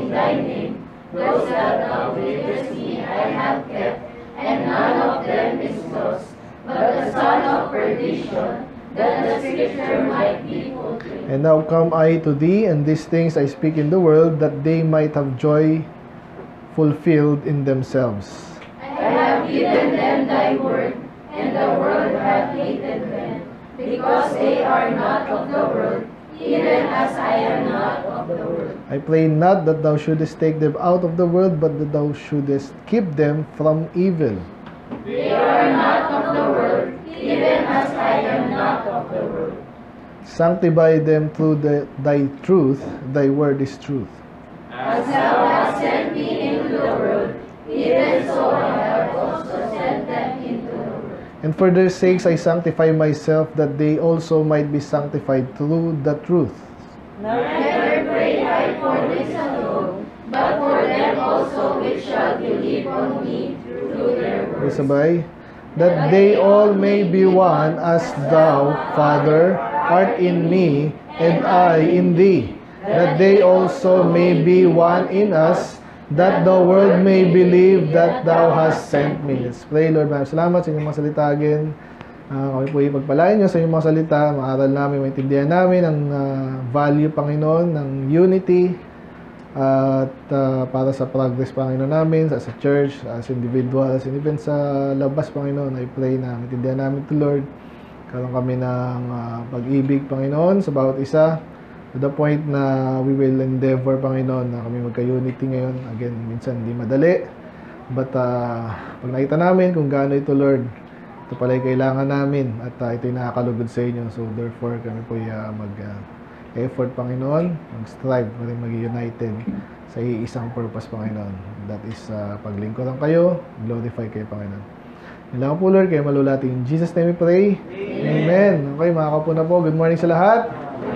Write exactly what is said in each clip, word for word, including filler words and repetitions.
in thy name. Those that thou gavest me I have kept, and none of them is lost, but the son of perdition, that the scripture might be fulfilled. And now come I to thee, and these things I speak in the world, that they might have joy fulfilled in themselves. I have given them thy word, and the world hath hated them, because they are not of the world, even as I am not of the world. I pray not that thou shouldest take them out of the world, but that thou shouldest keep them from evil. They are not of the world, even as I am not of the world. Sanctify them through the, thy truth, thy word is truth. As thou hast sent me into the world, even so I have also sent them into the world. And for their sakes I sanctify myself, that they also might be sanctified through the truth. Neither pray I for this alone, but for them also which shall believe on me through their words. Sabay, that they all may be one, as thou, Father, art in me, and I in thee, that they also may be one in us, that the world may believe that thou hast sent me. Let's pray. Lord, maraming salamat sa inyong mga salita again. Uh, kami po ipagpalain nyo sa inyong mga salita. Maaral namin, maintindihan namin ang uh, value, Panginoon, ng unity, at uh, para sa progress, Panginoon, namin, sa, sa church, as individuals, and even sa labas, Panginoon. I pray na maintindihan namin to Lord. Karoon kami ng uh, pag-ibig, Panginoon, sa bawat isa, to the point na we will endeavor, Panginoon, na kami magka-unity ngayon. Again, minsan hindi madali. But uh, pag nakita namin kung gaano ito, Lord, ito pala yung kailangan namin. At uh, ito yung nakakalugod sa inyo. So therefore, kami po uh, mag-effort, uh, Panginoon, mag-strive, mag-united sa isang purpose, Panginoon. That is uh, paglingkuran kayo, glorify kayo, Panginoon. Yun lang po, Lord, kayo malulati. In Jesus' name we pray. Amen. Amen. Okay, mga kapo na po. Good morning sa lahat.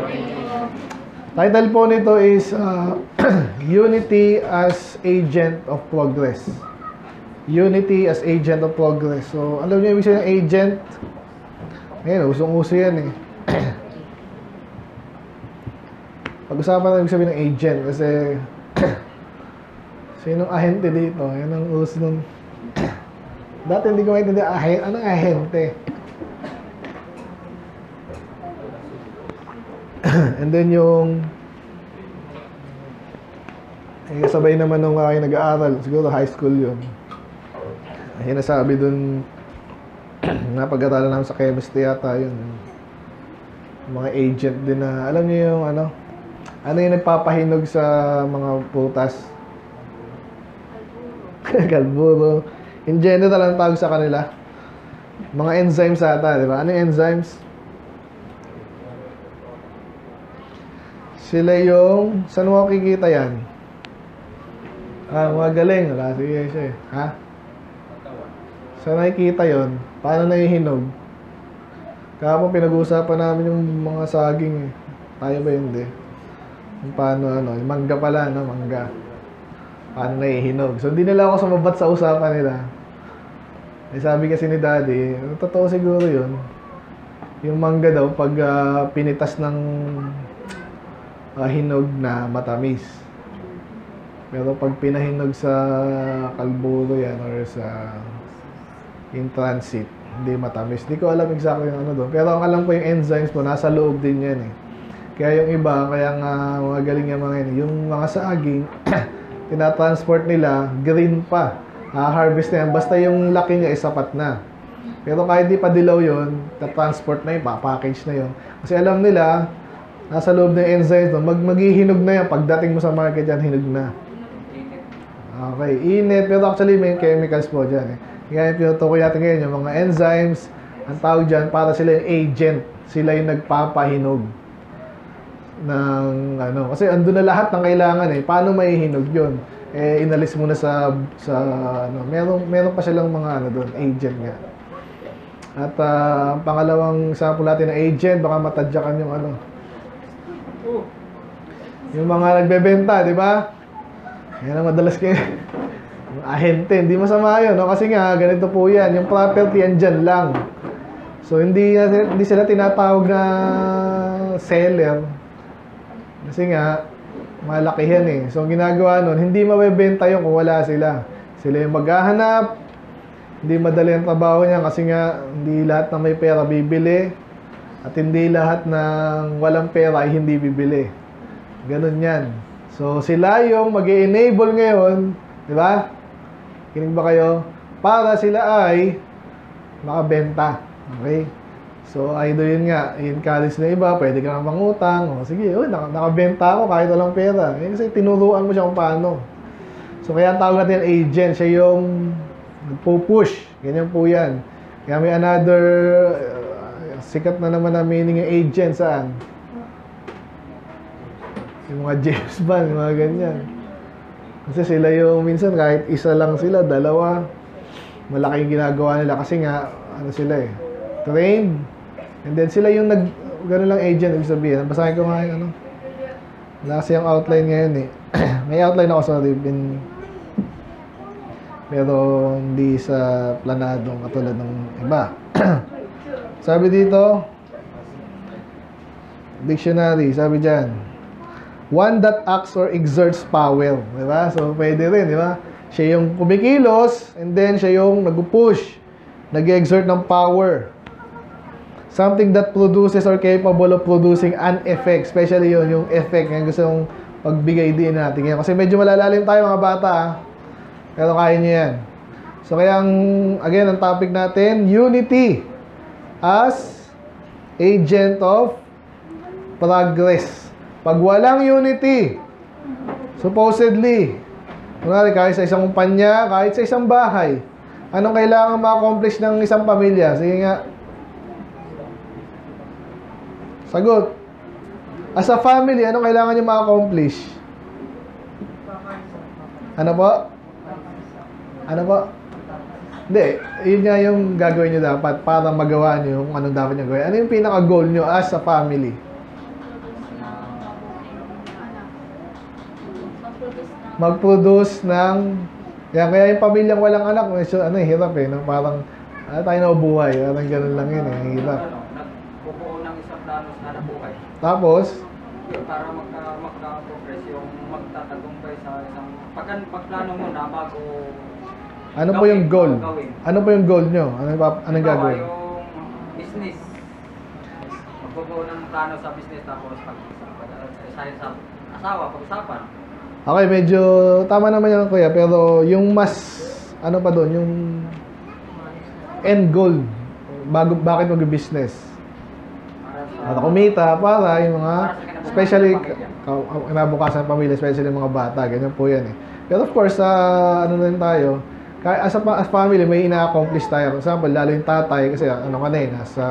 Title po nito is uh, Unity as Agent of Progress. Unity as Agent of Progress. So, alam niyo yung ibig sabihin ng agent? Ngayon, usong-uso yan eh. Pag-usapan na ibig sabihin ng agent kasi sinong ahente dito? Yan ang uso nung dati hindi ko maintindihan, ah, anong ahente? And then yung eh, kasabay naman nung aking nag-aaral, siguro high school yun. Ay nasabi dun na pag-aaral namin sa chemistry yata yun. Mga agent din na, alam niyo yung ano, ano yung nagpapahinog sa mga putas? Kalburo. In general, ang tawag sa kanila, mga enzymes ata, di ba? Ano yung enzymes? Sila yung, saan mo makikita yan? Ah, magaling. Wala, sige siya eh. Ha? Saan nakikita yun? Paano nahihinog? Kahapon pinag-uusapan namin yung mga saging eh. Tayo ba hindi? Yung paano ano, yung mangga pala, no? Mangga. Paano nahihinog? So, hindi nila ako sumabat sa usapan nila. Eh, sabi kasi ni Daddy, totoo siguro yun. Yung mangga daw, pag uh, pinitas ng Uh, hinog na matamis. Pero pag pinahinog sa kalburo yan or sa in transit, hindi matamis. Hindi ko alam exactly yung ano doon. Pero ang alam ko yung enzymes po, nasa loob din yan eh. Kaya yung iba, kaya nga mga galing yung mga yun, yung mga saging, tinatransport nila, green pa. Ha-harvest na yan. Basta yung laki niya, isapat na. Pero kahit di pa dilaw yun, ta-transport na yun, pa-package na yun. Kasi alam nila, nasa loob ng enzymes, no? Mag maghihinog na yan. Pagdating mo sa market yan, hinog na. Okay, init. Pero actually, may chemicals po dyan. Eh. Kaya yung pinutukoy natin ngayon, yung mga enzymes, ang tawag dyan, para sila yung agent. Sila yung nagpapahinog ng ano. Kasi andun na lahat ng kailangan eh. Paano maihinog yun? Eh, inalis mo na sa, sa ano, meron, meron pa silang mga ano doon, agent nga. At uh, pangalawang sample natin ng agent, baka matadyakan yung ano, yung mga nagbebenta, di ba? Yan ang madalas kayo. Yung ahente, hindi masama yun, no? Kasi nga, ganito po yan. Yung property yan dyan lang. So, hindi, hindi sila tinatawag na seller. Kasi nga, malakihan eh. So, ang ginagawa nun, hindi mabebenta yun kung wala sila. Sila yung maghahanap, hindi madali ang trabaho niya kasi nga hindi lahat na may pera bibili at hindi lahat ng walang pera ay hindi bibili. Ganun yan. So, sila yung mag-i-enable ngayon, di ba? Kinig ba kayo? Para sila ay makabenta. Okay? So, either yun nga, i-encourage na iba, pwede ka nang mangutang. O, sige, oh, nak nakabenta ako kahit walang pera. Eh, kasi tinuruan mo siya kung paano. So, kaya ang tawag natin agent, siya yung nagpo-push. Ganyan po yan. Kaya may another uh, sikat na naman na meaning yung agent saan? Yung mga James Bond, yung mga ganyan. Kasi sila yung minsan kahit isa lang sila, dalawa, malaki yung ginagawa nila kasi nga, ano sila eh, trained. And then sila yung nag, gano'n lang agent, ibig sabihin. Basahin ko nga yung ano. Wala kasi yung outline ngayon eh. May outline ako sa ribbon. Pero hindi sa planadong katulad ng iba. Sabi dito, dictionary, sabi dyan, one that acts or exerts power. Diba? So, pwede rin, di ba? Siya yung kumikilos, and then siya yung nag-push, nag-exert ng power. Something that produces or capable of producing an effect. Especially yun, yung effect. Yung gusto yung pagbigay din natin. Kasi medyo malalalim tayo mga bata, ha? Pero kaya nyo yan. So, kaya, ang, again, ang topic natin, unity as agent of progress. Pag walang unity, supposedly, kunwari, kahit sa isang kumpanya, kahit sa isang bahay, anong kailangan ma-accomplish ng isang pamilya? Sige nga. Sagot. As a family, anong kailangan nyo ma-accomplish? Ano po? Ano po? Hindi. Yun nga yung gagawin nyo dapat para magawa nyo kung anong dapat nyo gawin. Ano yung pinaka-goal nyo as a family? Mag-produce ng... Yan, kaya yung pamilyang walang anak, medyo, ano, hirap eh. No? Parang, ano tayo na buhay. Parang ganun lang yun eh. Hirap. Bubuo ng isang plano sa nabuhay. Tapos, para magka, magka-progress yung magtatagumpay sa isang... Pag pagplano mo na bago... ano po yung goal? Ano po yung goal nyo? Ano pa, anong gagawin? Yung business. Magbubuo ng plano sa business tapos pag sa sa asawa, pag-usapan. Okay, medyo tama naman yan kuya, pero yung mas ano pa doon, yung end goal bago bakit mag-business? Para kumita, para yung mga especially kinabukasan ng pamilya, especially yung mga bata, ganyan po yan eh. Pero of course, sa uh, ano na rin tayo, as a, as family, may ina-accomplish tayo. For example, lalo yung tatay, kasi ano ka na eh, nasa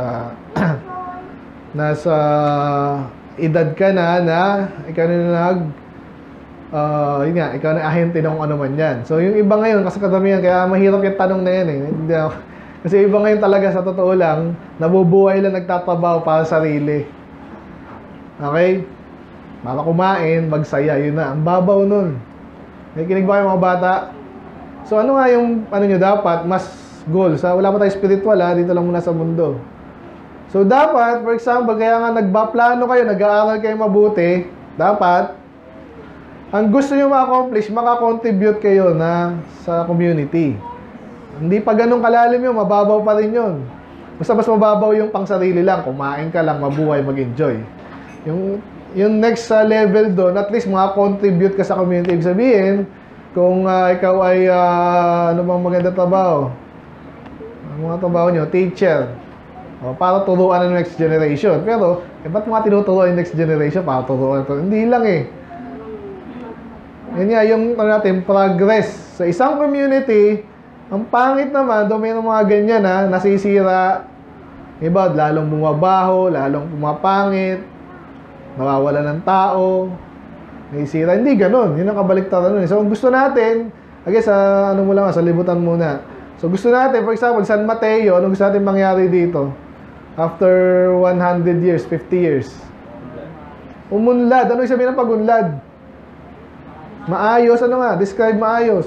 nasa edad ka na na ikaw na nag uh, yun nga, ikaw na ahente ng ano man yan. So yung iba ngayon, kasi kadamihan, kaya mahirap yung tanong na yan eh. Hindi ako, kasi iba ngayon talaga sa totoo lang, nabubuhay lang nagtatrabaho para sa sarili. Okay? Para kumain, magsaya, yun na. Ang babaw nun. May kinig ba kayo mga bata? So ano nga yung ano nyo dapat, mas goal. Sa, wala pa tayo spiritual ha, dito lang muna sa mundo. So dapat, for example, kaya nga nagbaplano kayo, nag-aaral kayo mabuti, dapat, ang gusto nyo ma-accomplish, makakontribute kayo na sa community. Hindi pa ganun kalalim yun, mababaw pa rin yun. Basta mas mababaw yung pang sarili lang, kumain ka lang, mabuhay, mag-enjoy. Yung, yung next uh, level doon, at least makakontribute ka sa community. Ibig sabihin, kung uh, ikaw ay, uh, ano bang maganda trabaho? Ang mga trabaho nyo, teacher. O, para turuan ng next generation. Pero, eh, ba't mga tinuturuan yung next generation para turuan ito? Hindi lang eh. Yan nga, yung ano natin, progress. Sa isang community, ang pangit naman, doon may mga ganyan ha, nasisira. Iba, lalong bumabaho, lalong pumapangit, nawawala ng tao, nasisira. Hindi ganun. Yun ang kabaliktaran nun. So, kung gusto natin, I guess, sa ano mo lang, sa libutan muna. So, gusto natin, for example, San Mateo, anong gusto natin mangyari dito? After one hundred years, fifty years. Umunlad. Ano yung sabihin ng pagunlad? Maayos. Ano nga? Describe maayos.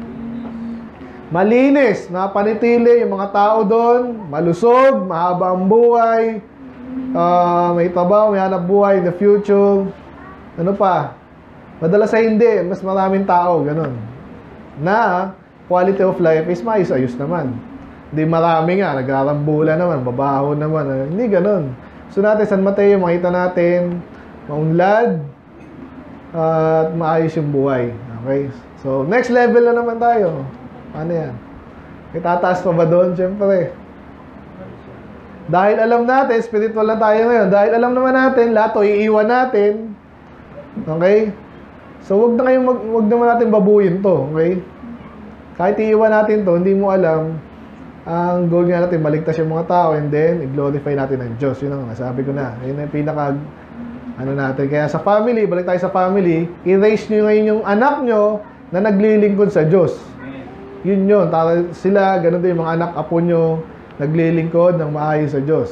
Malinis. Napanitili yung mga tao doon. Malusog. Mahaba ang buhay. Uh, may trabaho. May hanap buhay in the future. Ano pa? Madalas ay hindi, mas maraming tao, ganun. Na quality of life is maayos-ayos naman. Hindi marami nga, nag-arambula naman, babaho naman. Eh. Hindi ganun. So natin, San Mateo, makita natin, maunlad, at maayos yung buhay. Okay? So, next level na naman tayo. Ano yan? Itataas pa ba doon? Siyempre. Dahil alam natin, spiritual na tayo ngayon. Dahil alam naman natin, lahat o iiwan natin. Okay? So, wag na kayong, mag, wag naman natin babuyin to. Okay? Kahit iiwan natin to, hindi mo alam, ang goal nga natin, maligtas yung mga tao and then, i-glorify natin ang Diyos. Yun ang nasabi ko na. Yun ang pinaka, ano natin. Kaya sa family, balik tayo sa family, i-raise nyo ngayon yung anak nyo na naglilingkod sa Diyos. Yun yun. Tara sila, ganun din yung mga anak, apo nyo, naglilingkod ng maayos sa Diyos.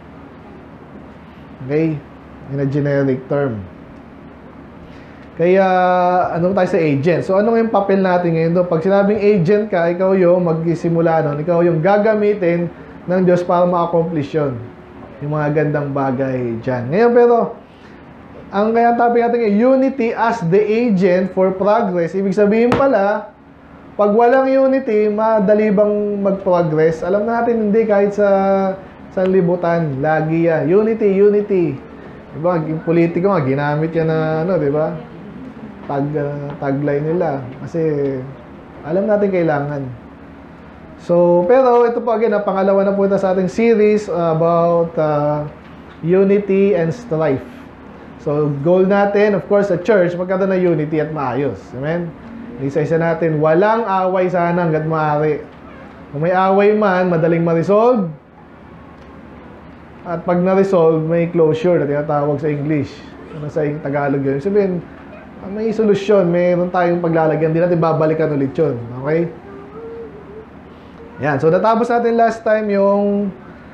Okay? In a generic term. Kaya, ano tayo sa agent? So, ano yung papel natin ngayon doon? Pag sinabing agent ka, ikaw yung magsisimula nun. Ikaw yung gagamitin ng Diyos para ma-accomplish yun. Yung mga gandang bagay dyan. Ngayon, pero, ang kaya topic natin ngayon, unity as the agent for progress. Ibig sabihin pala, pag walang unity, madali bang mag-progress? Alam natin, hindi kahit sa sanlibutan, lagi yan. Unity, unity. Diba, yung politiko nga, ginamit yan na, ano, diba? Tag, uh, tagline nila. Kasi, alam natin kailangan. So, pero ito po again, ang pangalawa na po ito sa ating series about uh, unity and strife. So, goal natin, of course, sa church, magkaroon na unity at maayos. Amen? Isa-isa natin, walang away sana hanggat maaari. Kung may away man, madaling ma-resolve. At pag na-resolve, may closure na tinatawag sa English. Ano sa Tagalog yun? Sabihin, may solusyon, mayroon tayong paglalagyan. Hindi natin babalikan ulit yun. Okay? Yan. So, natapos natin last time yung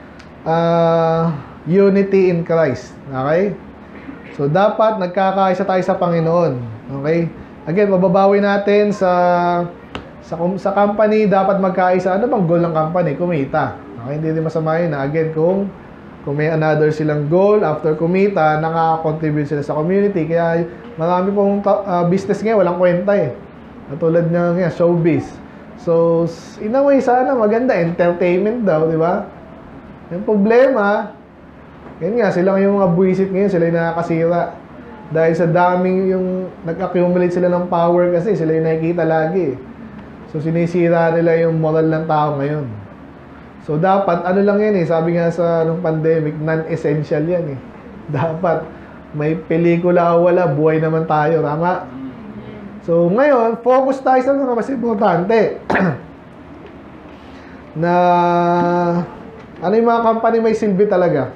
uh, unity in Christ. Okay? So, dapat nagkakaisa tayo sa Panginoon. Okay? Again, mababawi natin sa sa, sa company, dapat magkaisa. Ano bang goal ng company? Kumita. Okay? Hindi din masama yun. Again, kung, kung may another silang goal, after kumita, nakaka-contribute sila sa community. Kaya, marami pong uh, business ngayon, walang kwenta eh. Katulad ng yeah, showbiz. So, in a way, sana maganda. Entertainment daw, di ba? Yung problema, yun nga, sila yung mga buwisit ngayon, sila yung nakakasira. Dahil sa daming yung nag-accumulate sila ng power kasi, sila yung nakikita lagi. So, sinisira nila yung moral ng tao ngayon. So, dapat, ano lang yan eh, sabi nga sa nung pandemic, non-essential yan eh. Dapat, may pelikula o wala, buhay naman tayo, tama? So, ngayon, focus tayo sa mga mas importante. Na, ano yung mga company may silbi talaga?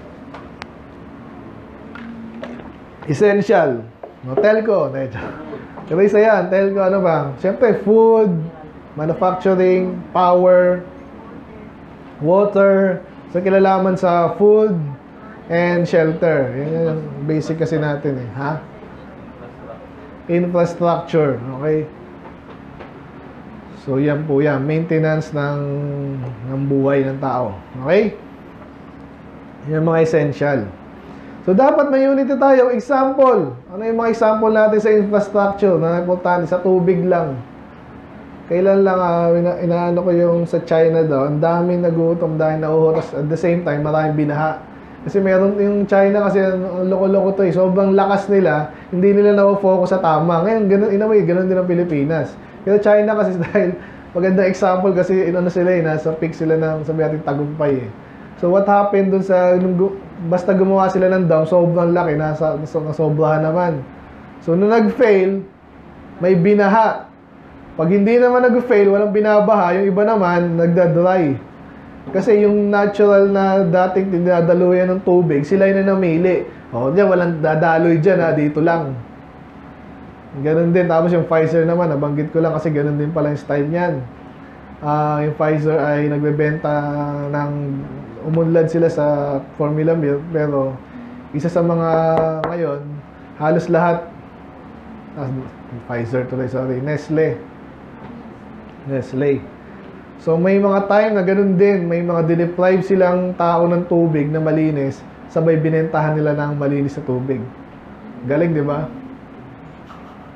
Essential. No, telco. Pero isa yan, telco, ano ba? Siyempre, food, manufacturing, power, water. So, kilalaman sa food and shelter. Yan yung basic kasi natin eh. Ha? Infrastructure. Okay? So, yan po yan. Maintenance ng, ng buhay ng tao. Okay? Yan mga essential. So, dapat may unity tayo. Example. Ano yung mga example natin sa infrastructure na importante? Sa tubig lang. Kailan lang, uh, ina inaano ko yung sa China daw, ang daming nagutom dahil nauutos. At the same time, maraming binaha. Kasi meron yung China kasi loko-loko to eh. Sobrang lakas nila, hindi nila na-focus sa tama. Ngayon, ganun, in a way, ganun din ang Pilipinas. Pero China kasi dahil, magandang example kasi inano sila eh, nasa peak sila ng sabi natin tagumpay eh. So what happened dun sa, nung, basta gumawa sila ng dam, sobrang laki, nasa, nasobrahan naman. So nung nag-fail, may binaha. Pag hindi naman nag-fail, walang binabaha, yung iba naman, nagda-dry. Kasi yung natural na dating dinadaluyan ng tubig, sila yung namili. O, diyan, walang dadaloy dyan ha, dito lang. Ganun din. Tapos yung Pfizer naman, nabanggit ko lang kasi ganun din pala yung style niyan. Uh, yung Pfizer ay nagbebenta ng, umunlad sila sa formula milk, pero isa sa mga ngayon, halos lahat, ah, Pfizer tuloy, sorry, Nestle. Nestle. So may mga time na ganun din, may mga deprive silang tao ng tubig na malinis, sabay binentahan nila ng malinis na tubig. Galing, di ba?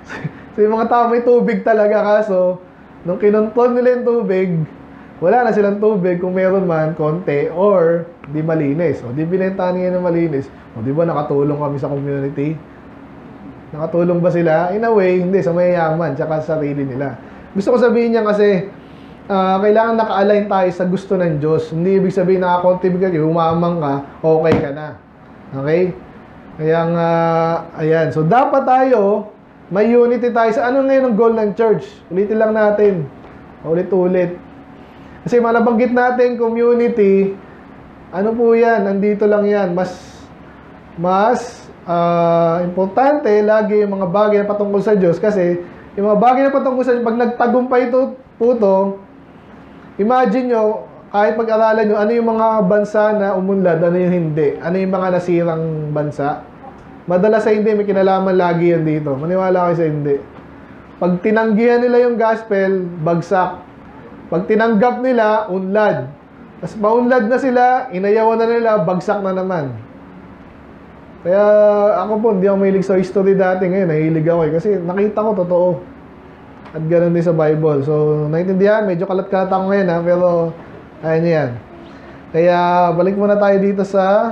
So yung mga tao may tubig talaga, kaso nung kinontrol nila yung tubig, wala na silang tubig kung meron man, konti, or di malinis. O di binentahan niya ng malinis. O di ba nakatulong kami sa community? Nakatulong ba sila? In a way, hindi, sa mayayaman, tsaka sa sarili nila. Gusto ko sabihin niya kasi, uh, kailangan naka-align tayo sa gusto ng Diyos. Hindi ibig sabihin naka-contribute ka, umamang ka, okay ka na. Okay? Kaya nga, ayan. So, dapat tayo, may unity tayo. Sa ano ngayon ang goal ng church? Ulitin lang natin. Ulit-ulit. Kasi malabanggit natin, community, ano po yan? Nandito lang yan. Mas, mas, uh, importante, lagi yung mga bagay na patungkol sa Diyos. Kasi, yung mga bagay na patungkol sa Diyos, pag nagtagumpay ito, po ito, imagine nyo, kahit pag-aralan nyo, ano yung mga bansa na umunlad, ano yung hindi? Ano yung mga nasirang bansa? Madalas sa hindi, may kinalaman lagi yan dito. Maniwala kayo sa hindi. Pag tinanggihan nila yung gospel, bagsak. Pag tinanggap nila, unlad. Tapos maunlad na sila, inayawan na nila, bagsak na naman. Kaya ako po, hindi ako mahilig sa history dati. Ngayon, nahilig ako eh. Kasi nakita ko, totoo. At ganoon din sa Bible. So, naintindihan, medyo kalat-kalat ako ngayon ha, pero ayan yan. Kaya, balik muna tayo dito sa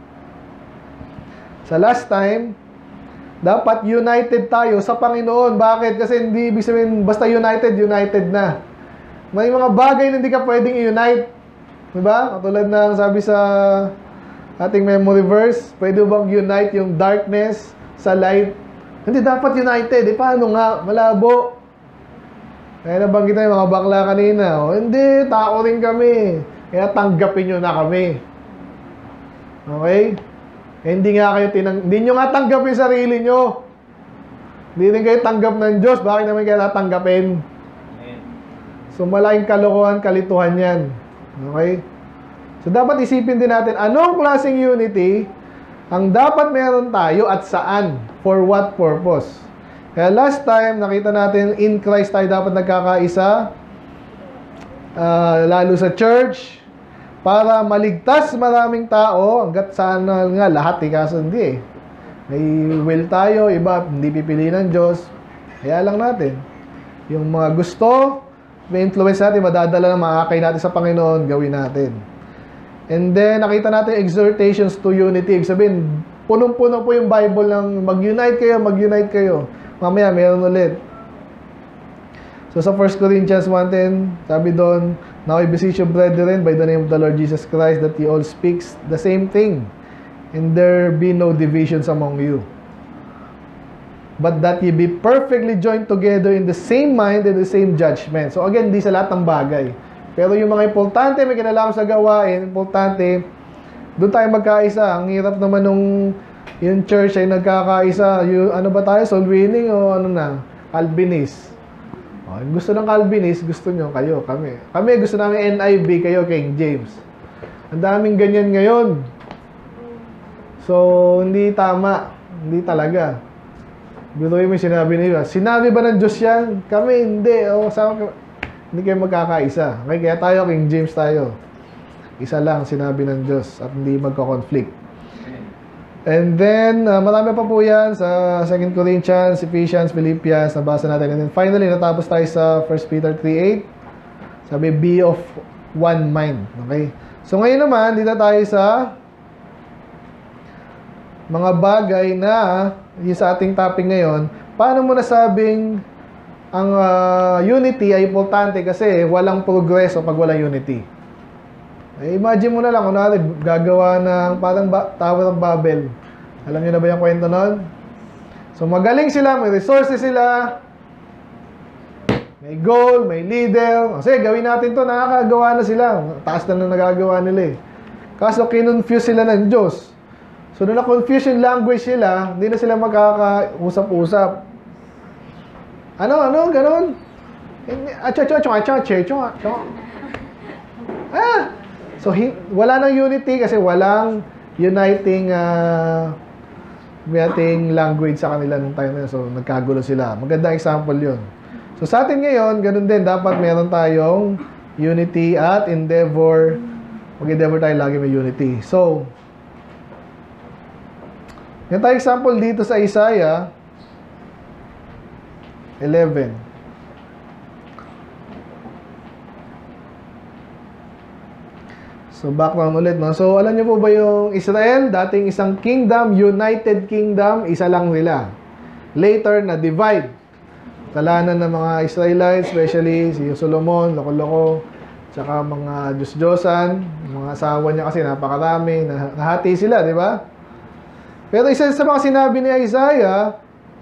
sa last time, dapat united tayo sa Panginoon. Bakit? Kasi hindi ibig sabihin, basta united, united na. May mga bagay na hindi ka pwedeng i-unite. Diba? Katulad ng sabi sa ating memory verse, pwede bang unite yung darkness sa light? Hindi dapat united. Eh, paano nga? Malabo. Kaya nabanggit na yung mga bakla kanina. O, hindi, tao rin kami. Kaya tanggapin nyo na kami. Okay? Eh, hindi nga kayo tinang... Hindi nyo nga tanggap yung sarili nyo. Hindi rin kayo tanggap ng Diyos. Bakit naman kayo natanggapin? So, malaking kalokohan, kalituhan yan. Okay? So, dapat isipin din natin, anong klaseng unity ang dapat meron tayo at saan? For what purpose? Kaya last time, nakita natin, in Christ tayo dapat nagkakaisa, uh, lalo sa church, para maligtas maraming tao, hanggat sana nga lahat, eh, kaso hindi eh. May will tayo, iba, hindi pipili ng Diyos. Kaya lang natin. Yung mga gusto, may influence natin, madadala na makakay natin sa Panginoon, gawin natin. And then, nakita natin exhortations to unity. Ibig sabihin, punong-puno po yung Bible ng mag-unite kayo, mag-unite kayo. Mamaya, meron ulit. So, sa First Corinthians one ten, sabi doon, now I beseech you, brethren, by the name of the Lord Jesus Christ, that ye all speaks the same thing, and there be no divisions among you. But that ye be perfectly joined together in the same mind and the same judgment. So again, di sa lahat ng bagay. Pero yung mga importante, may kinalaman sa gawain, importante, doon tayo magkaisa. Ang hirap naman nung yung church ay nagkakaisa. Yung, ano ba tayo? Soul winning o ano na? Calvinist. Oh, gusto ng Calvinist, gusto nyo, kayo, kami. Kami gusto namin N I V, kayo King James. Ang daming ganyan ngayon. So, hindi tama. Hindi talaga. Biruin mo yung sinabi nila. Sinabi ba ng Diyos yan? Kami, hindi. O, sama, hindi kayo magkakaisa. Okay, kaya tayo, King James tayo. Isa lang sinabi ng Diyos at hindi magka-conflict. And then, uh, marami pa po yan sa Second Corinthians, Ephesians, Philippians, nabasa natin. And then finally, natapos tayo sa First Peter three eight. Sabi, be of one mind. Okay? So ngayon naman, dito tayo sa mga bagay na, yung sa ating topic ngayon, paano mo nasabing ang uh, unity ay importante kasi walang progreso pag walang unity. Eh, imagine mo na lang, kunwari, gagawa ng parang ba Tower of Babel. Alam niyo na ba yung kwento nun? So, magaling sila, may resources sila, may goal, may leader. Kasi, gawin natin to, nakakagawa na sila. Taas na na nagagawa nila eh. Kaso, kinonfuse sila ng Diyos. So, nung na-confuse yung language sila, hindi na sila magkakausap-usap. Ano, ano, ganun? Ah! So, wala nang unity kasi walang uniting uh, uniting language sa kanila nung time na yun. So, nagkagulo sila. Magandang example yun. So, sa atin ngayon, ganun din. Dapat meron tayong unity at endeavor. Mag-endeavor tayo lagi may unity. So, yan tayo example dito sa Isaiah. eleven. So, background ulit, no? So, alam niyo po ba yung Israel? Dating isang kingdom, United Kingdom, isa lang nila. Later, na-divide. Kasalanan ng mga Israelites, especially si Solomon, loko-loko, tsaka mga Diyos-Diyosan, mga asawa niya kasi napakarami, nah- nahati sila, di ba? Pero isa sa mga sinabi ni Isaiah,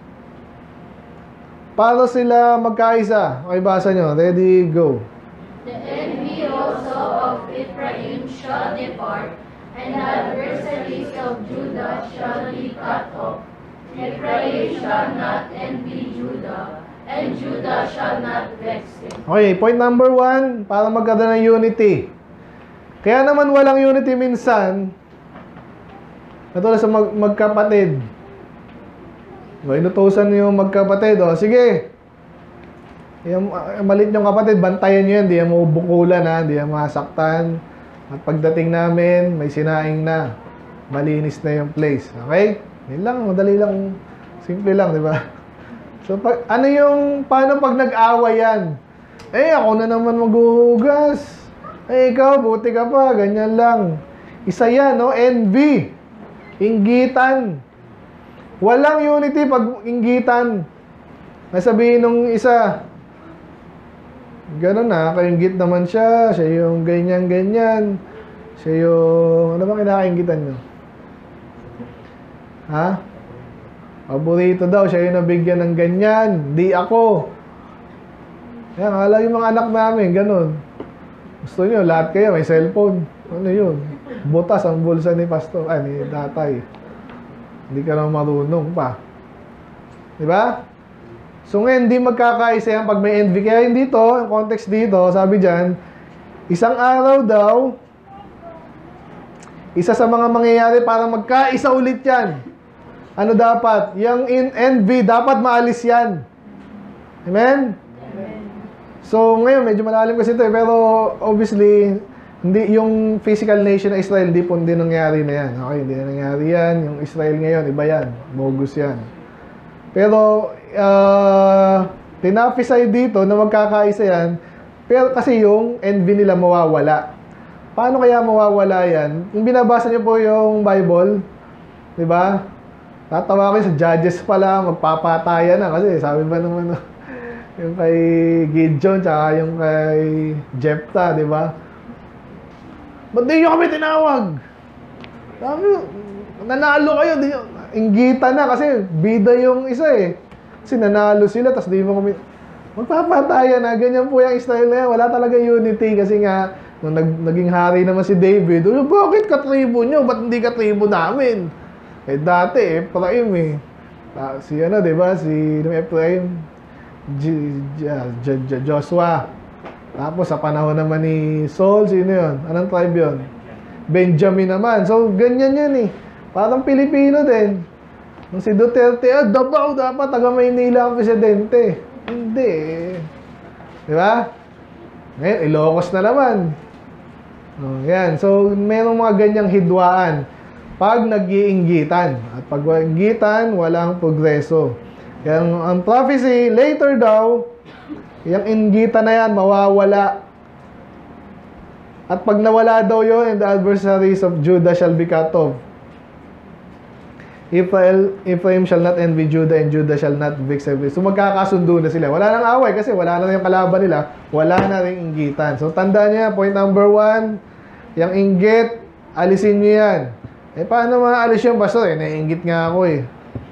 paano sila magkaisa? Okay, basa nyo. Ready, go. The envy also of Ephraim shall depart, and the adversaries of Judah shall be cut off. Ephraim shall not envy Judah, and Judah shall not vex him. Okay, point number one, para magkaroon ng unity. Kaya naman walang unity minsan, katulad sa mag magkapatid. O, inutusan niyo yung magkapatid. O, sige. Yung uh, malit yung kapatid, bantayan nyo yan. Di yan mabukulan, ha. Di yan masaktan. At pagdating namin, may sinaing na. Malinis na yung place. Okay? Yan lang, madali lang. Simple lang, di ba? So, pag, ano yung, paano pag nag-away yan? Eh, ako na naman maghuhugas. Eh, ikaw, buti ka pa. Ganyan lang. Isa yan, no? Envy. Inggitan. Walang unity pag inggitan. Nasabihin nung isa, gano'n na, kainggit naman siya. Siya yung ganyan-ganyan. Siya yung, ano ba kinakainggitan nyo? Ha? Paborito daw, siya yung nabigyan ng ganyan. Di ako. Yan, alam yung mga anak namin, gano'n. Gusto nyo, lahat kayo may cellphone. Ano yun? Butas ang bulsa ni pastor, ay, ni tatay. Hindi ka naman marunong pa. Diba? So ngayon, hindi magkakaisa yan pag may envy. Kaya yung dito, yung context dito, sabi dyan, isang araw daw, isa sa mga mangyayari para magkaisa ulit yan. Ano dapat? Yung in envy, dapat maalis yan. Amen? Amen. So ngayon, medyo malalim kasi ito eh, pero obviously, hindi, yung physical nation ng Israel, hindi po hindi nangyari na yan. Okay, hindi na nangyari yan. Yung Israel ngayon, iba yan. Bogus yan. Pero, uh, tinapis dito na magkakaisa yan, pero kasi yung envy nila mawawala. Paano kaya mawawala yan? Yung binabasa niyo po yung Bible, di ba? Tatawa ko sa Judges pala, magpapatayan na kasi sabi ba naman yung kay Gideon, tsaka yung kay Jephthah, di ba? Ba't di nyo kami tinawag? Sabi, nanalo kayo. Di, inggita na kasi bida yung isa eh. Kasi nanalo sila, tapos di mo kami... Magpapatayan na, ganyan po yung Israel na yan. Wala talaga unity kasi nga, nung nag, naging hari naman si David, oh, bakit katribo nyo? Ba't hindi katribo namin? Eh dati, Ephraim eh. Ah, si ano, di ba? Si Ephraim, J J J J Joshua. Tapos sa panahon naman ni Saul, sino yun? Anong tribe yun? Benjamin naman. So, ganyan yan eh. Parang Pilipino din. Nung si Duterte, ah, dabaw, dapat taga Maynila ang presidente. Hindi eh. Di ba? Ngayon, Ilocos na naman. Oh, yan. So, merong mga ganyang hidwaan. Pag nag-iinggitan. At pag inggitan, walang progreso. Yan, ang prophecy, later daw, yung inggita na yan, mawawala. At pag nawala daw yun, and the adversaries of Judah shall be cut off. Ephraim, Ephraim shall not envy Judah, and Judah shall not vex Ephraim. So magkakasundo na sila. Wala nang away kasi wala na yung kalaban nila. Wala na rin inggitan. So tandaan niya, point number one, yung inggit, alisin niyo yan. Eh paano maalis yung pastor? Eh, naiinggit nga ako eh.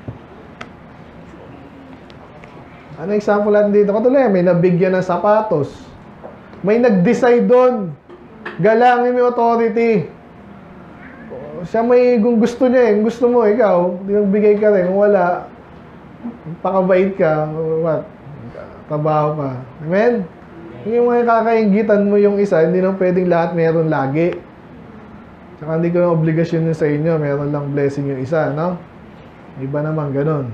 Ano example natin dito? Katuloy, may nabigyan ng sapatos. May nag-decide doon. Galangin mo authority. Siya may, kung gusto niya eh, kung gusto mo, ikaw, di nagbigay ka rin. Kung wala, pakabait ka, what? Trabaho pa. Amen? Yung mga kakainggitan mo yung isa, hindi nang pwedeng lahat meron lagi. Tsaka hindi ko na obligasyon yun sa inyo, meron lang blessing yung isa, no? Iba naman, ganun.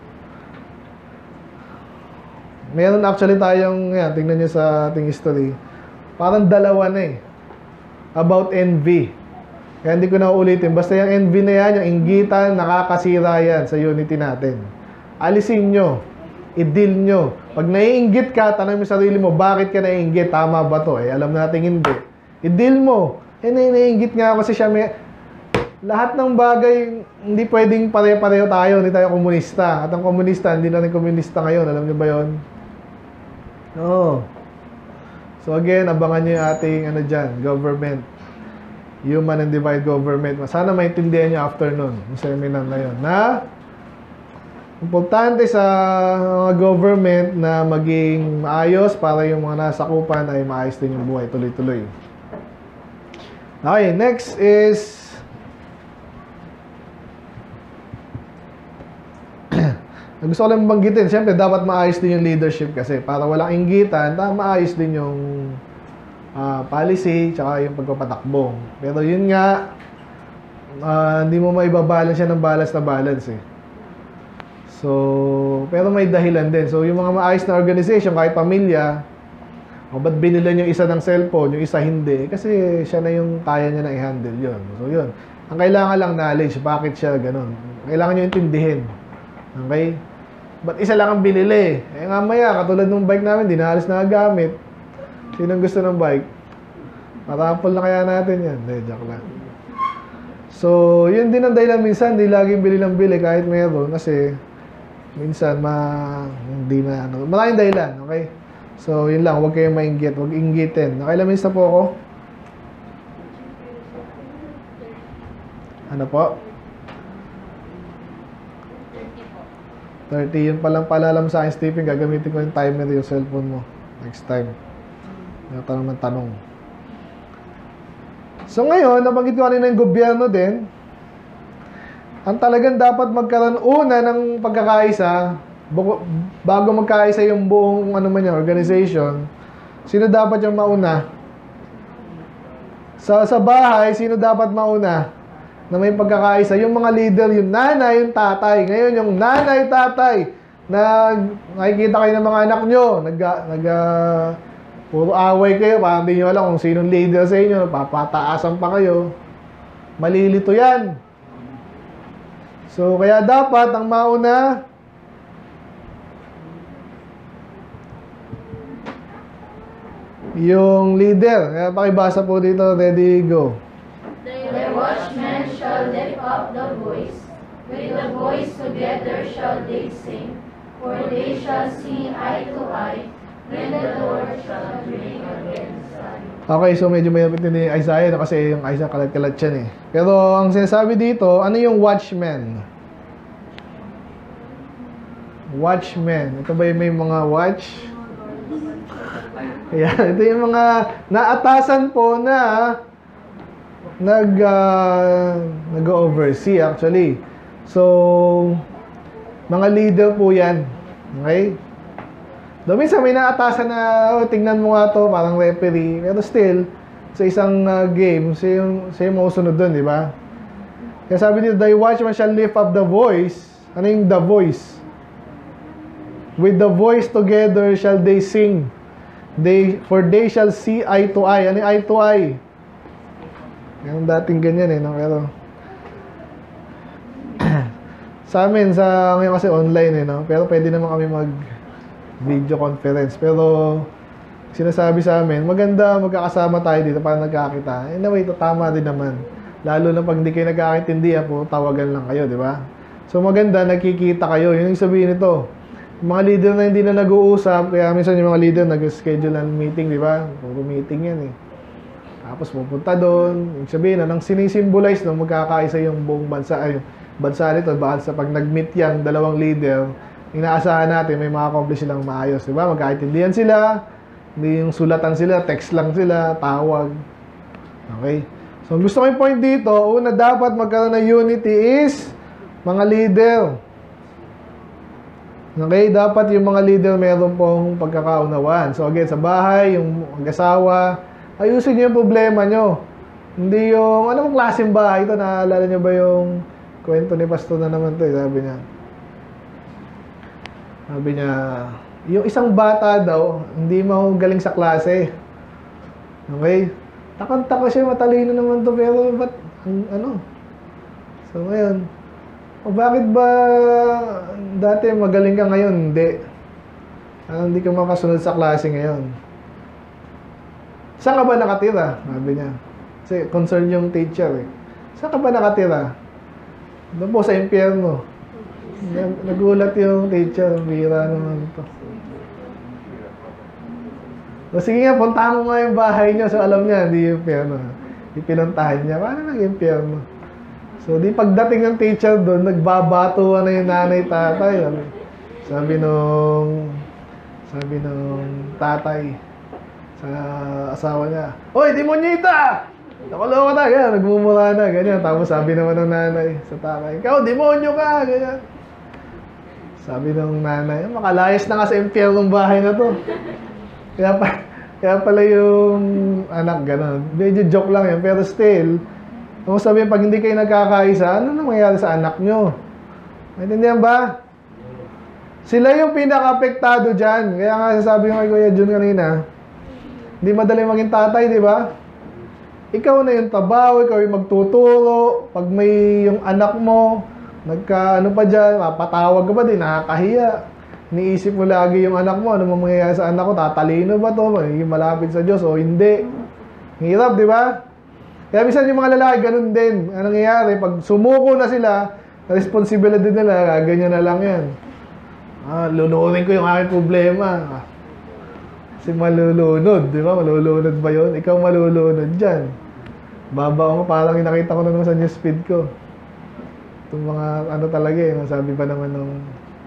Meron actually tayong, yan, tingnan nyo sa ating history, parang dalawa na eh, about envy. Kaya hindi ko na uulitin. Basta yung envy na yan, yung inggitan, nakakasira yan sa unity natin. Alisin nyo. i-deal nyo. Pag naiinggit ka, tanong mo sa sarili mo, bakit ka naiinggit? Tama ba to? Eh, alam natin hindi. I-deal mo. Eh, naiinggit nga kasi siya may... Lahat ng bagay, hindi pwedeng pare-pareho tayo, hindi tayo komunista. At ang komunista, hindi na rin komunista ngayon. Alam niyo ba yon? Oo. So again, abangan niyo yung ating, ano dyan, government. Human and Divine Government. Sana maintindihan niyo after nun, yung seminar na yun. Na, importante sa mga government na maging maayos para yung mga nasakupan ay maayos din yung buhay, tuloy-tuloy. Okay, next is gusto ko lang banggitin, siyempre dapat maayos din yung leadership kasi para walang inggitan, maayos din yung uh, policy tsaka yung pagpapatakbo. Pero yun nga, uh, hindi mo maibabalance yan ng balance na balance eh. So, pero may dahilan din. So, yung mga maayos na organization, kahit pamilya, o ba't binilan yung isa ng cellphone, yung isa hindi? Kasi siya na yung kaya niya na i-handle yun. So, yun. Ang kailangan lang knowledge, bakit siya ganun. Kailangan nyo intindihin. Okay? Ba't isa lang ang binili? Eh nga maya, katulad ng bike namin, di na halos nagagamit. Sinong gusto ng bike? Marapol na kaya natin yan. Hindi, joke lang. So, yun din ang dahilan minsan, di laging bili ng bili kahit meron. Kasi, minsan, ma... hindi na, ano, maraming dahilan, okay? So, yun lang, huwag kayong mainggit, huwag inggitin. Nakailan minutes na po ako? Ano po? thirty, yun palang palalam sa akin, Stephen, gagamitin ko yung timer yung cellphone mo. Next time. Yung tanong ng tanong. So, ngayon, nabanggit ko kanina yung gobyerno din. Ang talagang dapat magkaroon una ng pagkakaisa, bago magkaisa yung buong ano man yung organization, sino dapat yung mauna? Sa, sa bahay, sino dapat mauna na may pagkakaisa? Yung mga leader, yung nanay, yung tatay. Ngayon, yung nanay, tatay, na nakikita kayo ng mga anak nyo, nag, nag, uh, puro away kayo, parang hindi nyo alam kung sinong leader sa inyo, papataasan pa kayo. Malilito yan. So, kaya dapat ang mauna yung leader. Kaya pakibasa po dito. Ready, go. The watchmen shall lift up the voice. With the voice together shall they sing. For they shall see eye to eye. When the Lord shall bring again Zion. Okay, so medyo may napit ni Isaiah no? Kasi yung Isaiah kalat-kalat yan eh. Pero ang sinasabi dito, ano yung watchman? Watchman. Ito ba yung may mga watch? Ayan, ito yung mga naatasan po na nag uh, nag-oversee actually. So, mga leader po yan. Okay? Doon minsan may naatasan na, oh, tingnan mo nga to, parang referee. Pero still, sa isang uh, game, siya yung, siya yung mausunod doon, di ba? Kaya sabi dito, the watchman shall lift up the voice. Ano yung the voice? With the voice together shall they sing. They, for they shall see eye to eye. Ano yung eye to eye? Yung dating ganyan eh, no? Pero, sa amin, sa ngayon kasi online eh, no? Pero pwede naman kami mag video conference. Pero, sinasabi sa amin, maganda magkakasama tayo dito para nagkakita. Anyway, ito tama din naman. Lalo na pag hindi kayo nagkakaintindihan po, tawagan lang kayo, di ba? So, maganda, nagkikita kayo. Yun yung sabihin nito. Yung mga leader na hindi na nag-uusap, kaya minsan yung mga leader nag-schedule ng meeting, di ba? Puro meeting yan eh. Tapos pupunta doon. Yung sabihin na, nang sinisimbolize no, magkakaisa yung buong bansa, ay, bansa nito, bakit sa pag nag-meet yan, dalawang leader, inaasahan natin may ma-accomplish silang maayos, di ba? Magkaintindihan sila, hindi yung sulatan sila, text lang sila, tawag. Okay? So, gusto ko yung point dito, una dapat magkaroon ng unity is mga leader. Okay? Dapat yung mga leader meron pong pagkakaunawaan. So, again, sa bahay, yung mag-asawa, ayusin nyo yung problema nyo. Hindi yung, anong klaseng bahay ito? Naalala nyo ba yung kwento ni Pastor na naman ito? Sabi niya, Sabi niya, yung isang bata daw, hindi magaling sa klase. Okay? Takot-takot siya, matalino naman to, pero ba't, ano? So, ngayon, o bakit ba dati magaling ka ngayon? Hindi. Ano, hindi ka makasunod sa klase ngayon. Saan ka ba nakatira? Sabi niya. Kasi concern yung teacher eh. Saan ka ba nakatira? Doon po sa impyerno. Nag- Nagulat yung teacher. Bira naman ito. O sige nga, puntahan mo nga yung bahay niya. So alam niya, hindi yung impyerno. Di pinuntahan niya. Paano nag-impyerno? So di pagdating ng teacher doon, nagbabatuan na yung nanay tatay. Sabi nung sabi nung tatay sa asawa niya, "Hoy, demonyita! Nakuloko na!" Ganyan, nagmumura na, ganyan. Tapos sabi naman ng nanay sa tatay, "Ikaw, demonyo ka!" Ganyan. Sabi ng nanay, "Makalayas na nga sa impyernong bahay na to." Kaya, pa, kaya pala yung anak gano'n. Medyo joke lang yan, pero still, kung sabihin, pag hindi kayo nagkakaisa, ano na mangyayari sa anak nyo? Maintindihan ba? Sila yung pinaka-apektado dyan. Kaya nga sasabi ko kay Kuya Jun kanina, hindi madali maging tatay, di ba? Ikaw na yung tabaw, ikaw yung magtuturo. Pag may yung anak mo, nagka ano pa dyan, mapatawag ka ba din, nakakahiya. Iniisip mo lagi yung anak mo, ano mangyayari sa anak ko, tatalino ba to? Magiging malapit sa Diyos o hindi? Hirap, di ba? Kaya minsan yung mga lalaki, ganun din. Anong nangyayari? Pag sumuko na sila, responsibilidad nila, ganyan na lang yan. Ah, lunurin ko yung aking problema. Kasi malulunod, di ba? Malulunod ba yun? Ikaw malulunod dyan. Baba ko, parang nakita ko na naman sa newsfeed ko. Itong mga ano talaga eh, sabi pa naman nung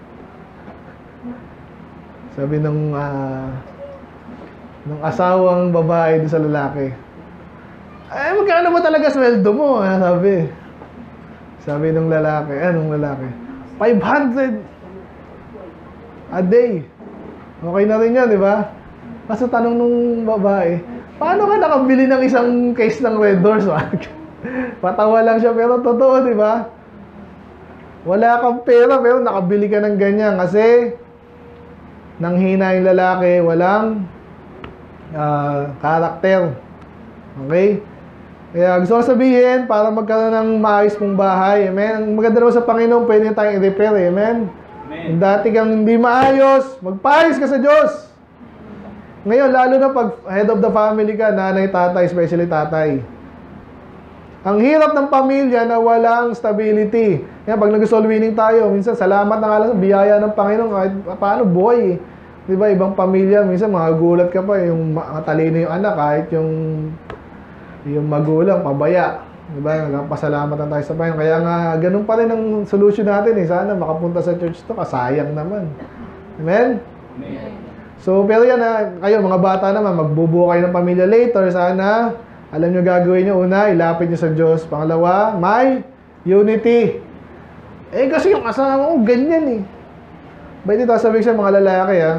sabi nung uh, nung asawang babae doon sa lalaki. Ay, magkano ba talaga sweldo mo? Ah, sabi. Sabi nung lalaki, eh, nung lalaki, five hundred a day. Okay na rin yan, di ba? Kaso tanong nung babae, paano ka nakabili ng isang case ng Red Doors? Patawa lang siya, pero totoo, di ba? Wala kang pera, pero nakabili ka ng ganyan kasi nanghina yung lalaki, walang uh, karakter. Okay? Kaya gusto ko sabihin, para magkaroon ng maayos mong bahay, amen? Ang maganda naman sa Panginoon, pwede tayong i-repair, amen? Amen. Kung dati kang hindi maayos, magpaayos ka sa Diyos. Ngayon, lalo na pag head of the family ka, nanay, tatay, especially tatay. Ang hirap ng pamilya na walang stability. Kaya pag nag-soul winning tayo, minsan salamat na nga lang sa biyaya ng Panginoon kahit paano buhay. Di ba, ibang pamilya, minsan magugulat ka pa, yung matalino yung anak, kahit yung yung magulang, pabaya. Di ba, nagpasalamat na tayo sa Panginoon. Kaya nga, ganun pa rin ang solution natin eh. Sana makapunta sa church to, kasayang naman. Amen? Amen. So, pero yan ha, kayo mga bata naman, magbubuo kayo ng pamilya later. Sana, alam nyo gagawin nyo. Una, ilapit nyo sa Diyos. Pangalawa, may unity. Eh, kasi yung asawa ko, ganyan eh. Ba't ito, sabi ko sa mga lalaki ha,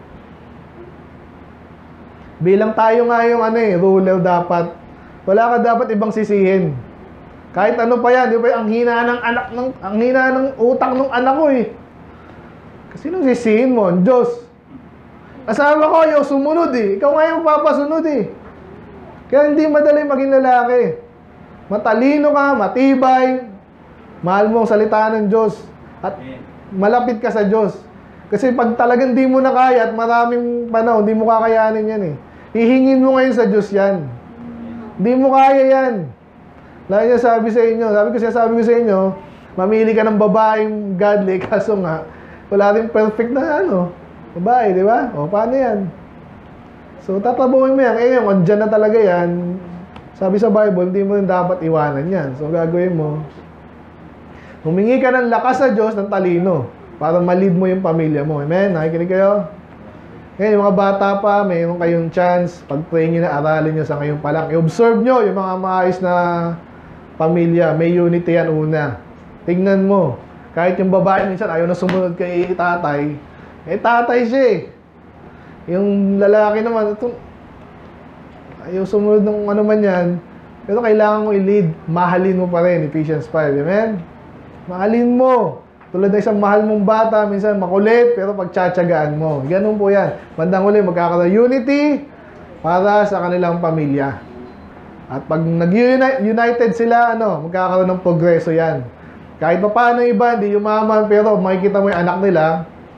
bilang tayo nga yung ano eh, ruler dapat, wala ka dapat ibang sisihin. Kahit ano pa yan, di ba, ang hina ng anak, ng, ang hina ng utak ng anak ko eh. Kasi nung sisihin mo, Diyos. Asawa ko, ayaw sumunod eh. Ikaw nga yung papasunod eh. Kaya hindi madali maging lalaki. Matalino ka, matibay, mahal mo ang salita ng Diyos, at malapit ka sa Diyos. Kasi pag talagang di mo na kaya at maraming panahon, di mo kakayanin yan eh. Hihingin mo ngayon sa Diyos yan. Di mo kaya yan. Lagi niya sabi sa inyo, sabi ko siya sabi ko sa inyo, mamili ka ng babaeng godly, kaso nga, wala rin perfect na ano, babae, di ba? O, paano yan? So, tatabuhin mo yan. Eh, yung andyan na talaga yan. Sabi sa Bible, hindi mo rin dapat iwanan yan. So, gagawin mo, humingi ka ng lakas sa Diyos ng talino para ma-lead mo yung pamilya mo. Amen? Nakikinig kayo? Ngayon, yung mga bata pa, mayroon kayong chance, pag-pray nyo na, aralin nyo sa ngayon pa lang. I-observe nyo yung mga maayos na pamilya. May unity yan una. Tingnan mo. Kahit yung babae minsan ayaw na sumunod kay tatay, eh tatay siya eh. Yung lalaki naman, ito, ayaw sumunod ng ano man yan, pero kailangan mo i-lead. Mahalin mo pa rin, Ephesians five. Amen? Mahalin mo. Tulad ng isang mahal mong bata, minsan makulit, pero pagtsatsagaan mo. Ganun po yan. Bandang uli, magkakaroon unity para sa kanilang pamilya. At pag nag-united sila, ano, magkakaroon ng progreso yan. Kahit pa paano iba, hindi yumaman, pero makikita mo yung anak nila,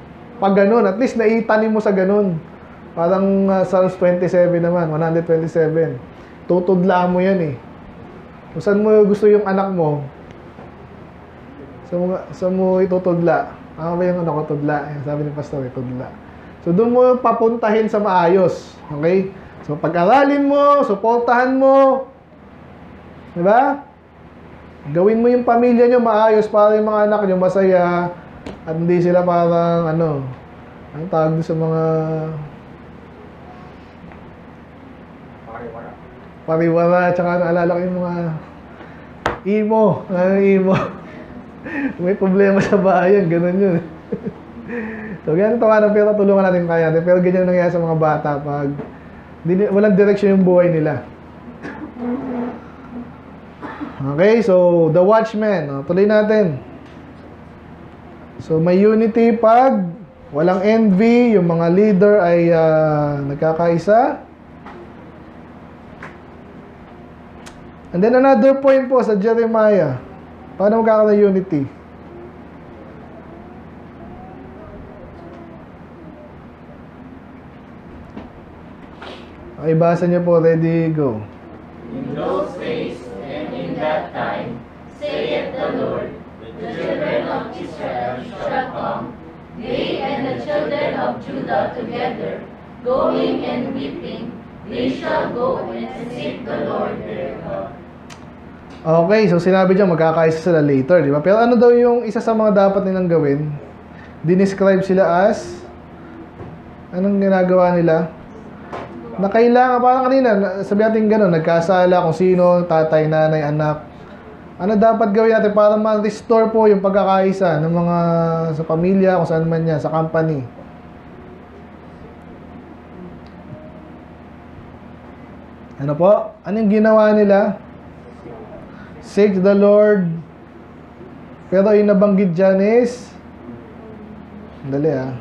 pag ganun, at least naitanim mo sa ganun. Parang uh, Psalms twenty-seven naman, one twenty-seven. Tutudlaan mo yan eh. Kung saan mo gusto yung anak mo, saan mo, saan mo itutudla? Ano ba yung anak ko, tudla? Sabi ni Pastor, tudla. So, doon mo papuntahin sa maayos. Okay? So, pag-aralin mo, suportahan mo. Diba? Gawin mo yung pamilya nyo maayos para yung mga anak nyo masaya at hindi sila parang, ano, ang tawag doon sa mga Pariwara. pariwara, tsaka naalala ko yung mga emo. Ano emo? May problema sa bayan, ganun yun. So, ganyan tawanan, pero tulungan natin kaya natin. Pero ganyan nangyayari sa mga bata pag di, walang direksyon yung buhay nila. Okay, so, the watchman. O, tuloy natin. So, may unity pag walang envy, yung mga leader ay uh, nagkakaisa. And then another point po sa Jeremiah. Paano magkakaroon ng unity? Okay, basa niyo po. Ready, go. In those days and in that time, saith the Lord, the children of Israel shall come, they and the children of Judah together, going and weeping, they shall go and seek the Lord their God. Okay, so sinabi dyan, magkakaisa sila later, di ba? Pero ano daw yung isa sa mga dapat nilang gawin? Dinescribe sila as, anong ginagawa nila? Na kailangan, parang kanina, sabi natin gano'n, nagkasala kung sino, tatay, nanay, anak. Ano dapat gawin natin para ma-restore po yung pagkakaisa ng mga sa pamilya, kung saan man yan, sa company? Ano po? Anong ginawa nila? Seek the Lord. Pero yung nabanggit dyan is, dali ah.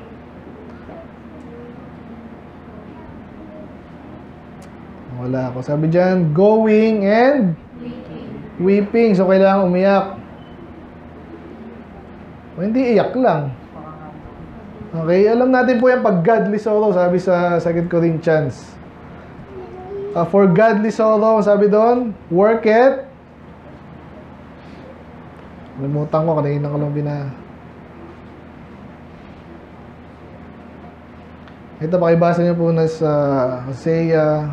Wala ako. Sabi dyan, going and weeping. So, kailangan umiyak. O, hindi iyak lang. Okay, alam natin po yan pag godly sorrow, sabi sa Second Corinthians. Uh, for godly sorrow, sabi doon, work it. Limutan ko, kanina ko lang bina. Ito, pakibasa niyo po na sa Hosea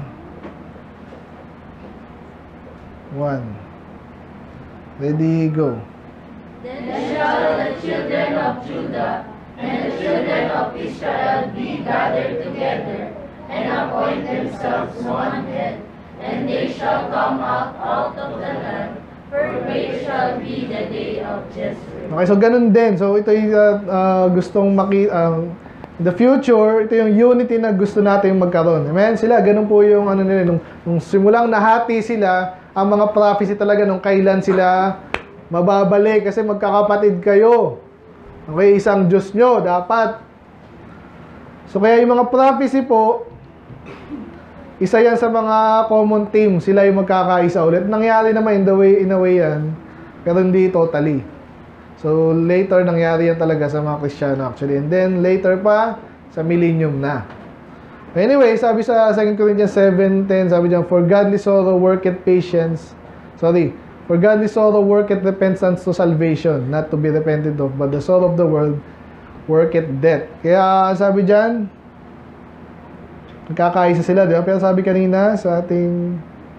one. Ready, go. Then shall the children of Judah and the children of Israel be gathered together, and appoint themselves one head, and they shall come out, out of the land, for great shall be the day of Jezreel. Okay, so ganun din. So ito yung uh, uh, gustong makita, um, in the future, ito yung unity na gusto natin magkaroon. Amen? Sila, ganun po yung ano nila, nung, nung simulang nahati sila, ang mga prophecy talaga nung kailan sila mababalik kasi magkakapatid kayo. Okay, isang Diyos nyo, dapat. So kaya yung mga prophecy po, isa yan sa mga common theme. Sila yung magkakaisa ulit. Nangyari naman in the way, in a way yan. Pero hindi totally. So, later nangyari yan talaga sa mga Kristiyano actually. And then, later pa, sa millennium na. Anyway, sabi sa Second Corinthians seven ten, sabi diyan, for godly sorrow worketh patience. Sorry. For godly sorrow worketh repentance to salvation, not to be repented of, but the sorrow of the world worketh death. Kaya sabi diyan, nagkakaisa sila, di ba? Pero sabi kanina sa ating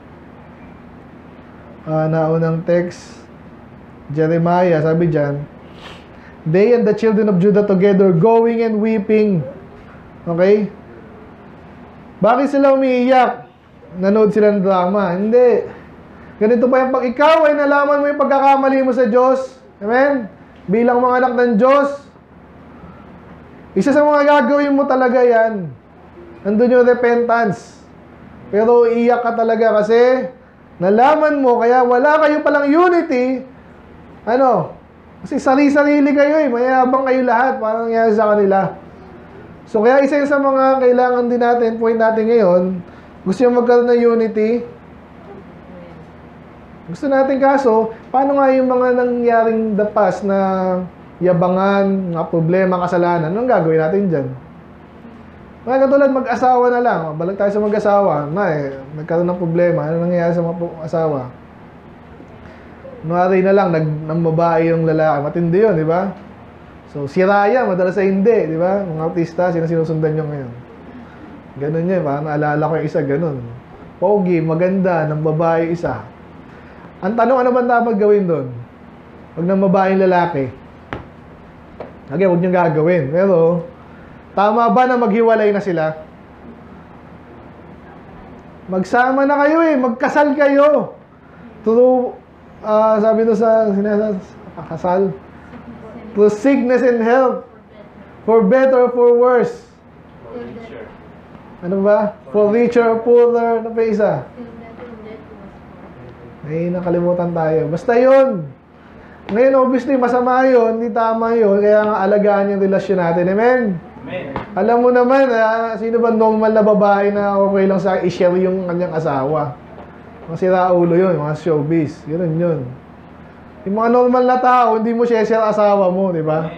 uh, naunang text, Jeremiah, sabi dyan, they and the children of Judah together going and weeping. Okay? Bakit sila umiiyak? Nanood sila ng drama? Hindi. Ganito pa yung pag ikaw ay nalaman mo yung pagkakamali mo sa Diyos. Amen? Bilang mga anak ng Diyos, isa sa mga gagawin mo talaga yan. Nandun yung repentance. Pero iiyak ka talaga kasi nalaman mo, kaya wala kayo palang unity. Ano? Kasi sarili-sarili kayo eh. Mayabang kayo lahat. Parang nangyari sa kanila. So kaya isa sa mga kailangan din natin, point natin ngayon, gusto yung magkaroon ng unity. Gusto natin kaso, paano nga yung mga nangyaring the past na yabangan, mga problema, kasalanan, anong gagawin natin dyan? Mga katulad mag-asawa na lang. Balik tayo sa mag-asawa. Na eh, nagkaroon ng problema. Ano nangyayari sa mga asawa? Nuwari na lang, nag, ng babae yung lalaki. Matindi yun, di ba? So, si Raya, madalas ay hindi, di ba? Mga artista, sino sinusundan nyo ngayon? Ganun yun, parang naalala ko yung isa, ganun. Pogi, maganda, ng babae isa. Ang tanong, ano ba dapat gawin doon? Huwag ng babaeng lalaki. Okay, huwag nyo gagawin. Pero, tama ba na maghiwalay na sila? Magsama na kayo eh, magkasal kayo. Through, uh, sabi doon sa, sinasa, kasal. Through sickness and health. For better or for worse. Ano ba? For richer or poorer. Ano pa isa? Ay, nakalimutan tayo. Basta yun. Ngayon, obviously, masama yun. Hindi tama yun. Kaya nga alagaan yung relasyon natin. Amen? Amen. Alam mo naman, ha, sino ba normal na babae na okay lang sa i-share yung kanyang asawa? Mga siraulo yun, mga showbiz. Yun yun. Yung mga normal na tao, hindi mo share asawa mo, di ba?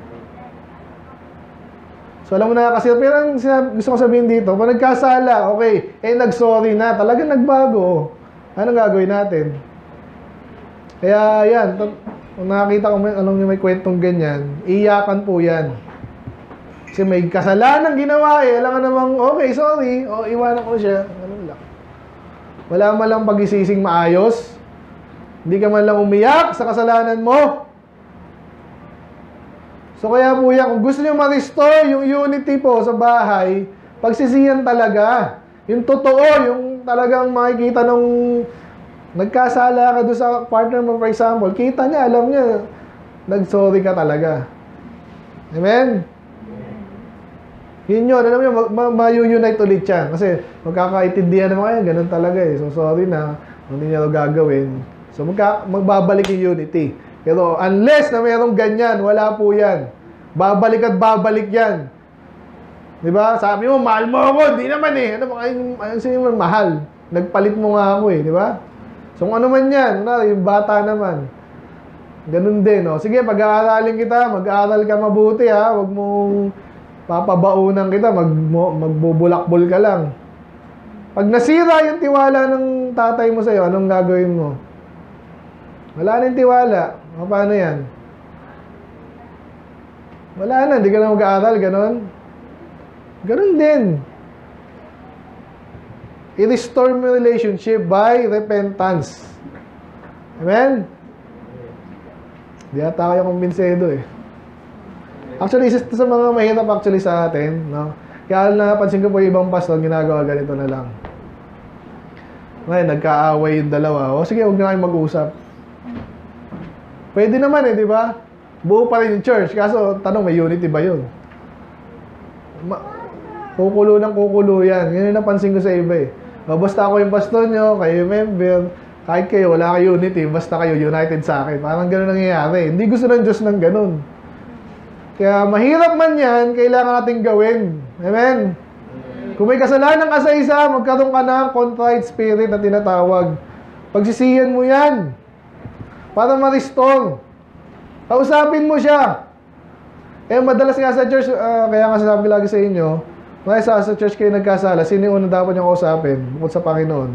So, alam mo na kasi, pero ang sinab- gusto ko sabihin dito, pag nagkasala, okay, eh, nag-sorry na, talagang nagbago. Anong gagawin natin? Kaya, yan, kung nakakita ko, may, alam niyo may kwentong ganyan, iyakan po yan. Kasi may kasalanan ginawa eh, alam ka namang, okay, sorry, o iwanan ko siya, ano lang. Wala man lang pag-isising maayos, hindi ka man lang umiyak sa kasalanan mo. So kaya po yan, kung gusto nyo ma-restore yung unity po sa bahay, pagsisiyan talaga. Yung totoo, yung talagang makikita nung nagkasala ka doon sa partner mo, for example, kita niya, alam niya, nag-sorry ka talaga. Amen? Yun yun, alam niyo, ma-unite ulit yan. Kasi magkakaintindihan naman kayo, ganun talaga eh. So sorry na, hindi niya ito gagawin. So magka, magbabalik yung unity. Pero unless na mayroong ganyan, wala po yan. Babalik at babalik yan. Diba? Sabi mo, mahal mo ako. Hindi naman eh. Ano ba kayong, ayun sa'yo man, mahal. Nagpalit mo nga ako eh. Diba? So kung ano man yan, na, yung bata naman. Ganun din. Oh. Sige, pag-aaralin kita, mag-aaral ka mabuti ha. Huwag mong papabaunan kita, mag, magbubulakbol ka lang. Pag nasira yung tiwala ng tatay mo sa'yo, anong gagawin mo? Wala na yung tiwala. O, paano yan? Wala na, hindi ka na mag-aaral, ganon. Ganon din. I-restore mo relationship by repentance. Amen? Di ata kayo kumbinsedo eh. Actually, isa sa mga mahirap actually sa atin, no? Kaya napansin ko po yung ibang pastor, ginagawa ganito na lang. Ngayon, nagkaaway yung dalawa. O sige, huwag na kayo mag-usap. Pwede naman eh, di ba? Buo pa rin yung church. Kaso, tanong, may unity ba yun? Ma- kukulo ng kukulo yan. Yan yung napansin ko sa iba eh. O, basta ako yung pastor nyo, kayo yung member, kahit kayo, wala kayo unity, basta kayo united sa akin. Parang ganun nangyayari. Hindi gusto ng Diyos ng ganun. Kaya mahirap man yan, kailangan natin gawin. Amen? Kung may kasalanan ka sa isa, magkaroon ka ng contrite spirit na tinatawag. Pagsisiyan mo yan. Para ma-restore. Kausapin mo siya. Eh, madalas nga sa church, uh, kaya nga sasabi lagi sa inyo, kaya sa, sa church kayo nagkasala, sino yung unang dapat niyong kausapin? Bukod sa Panginoon.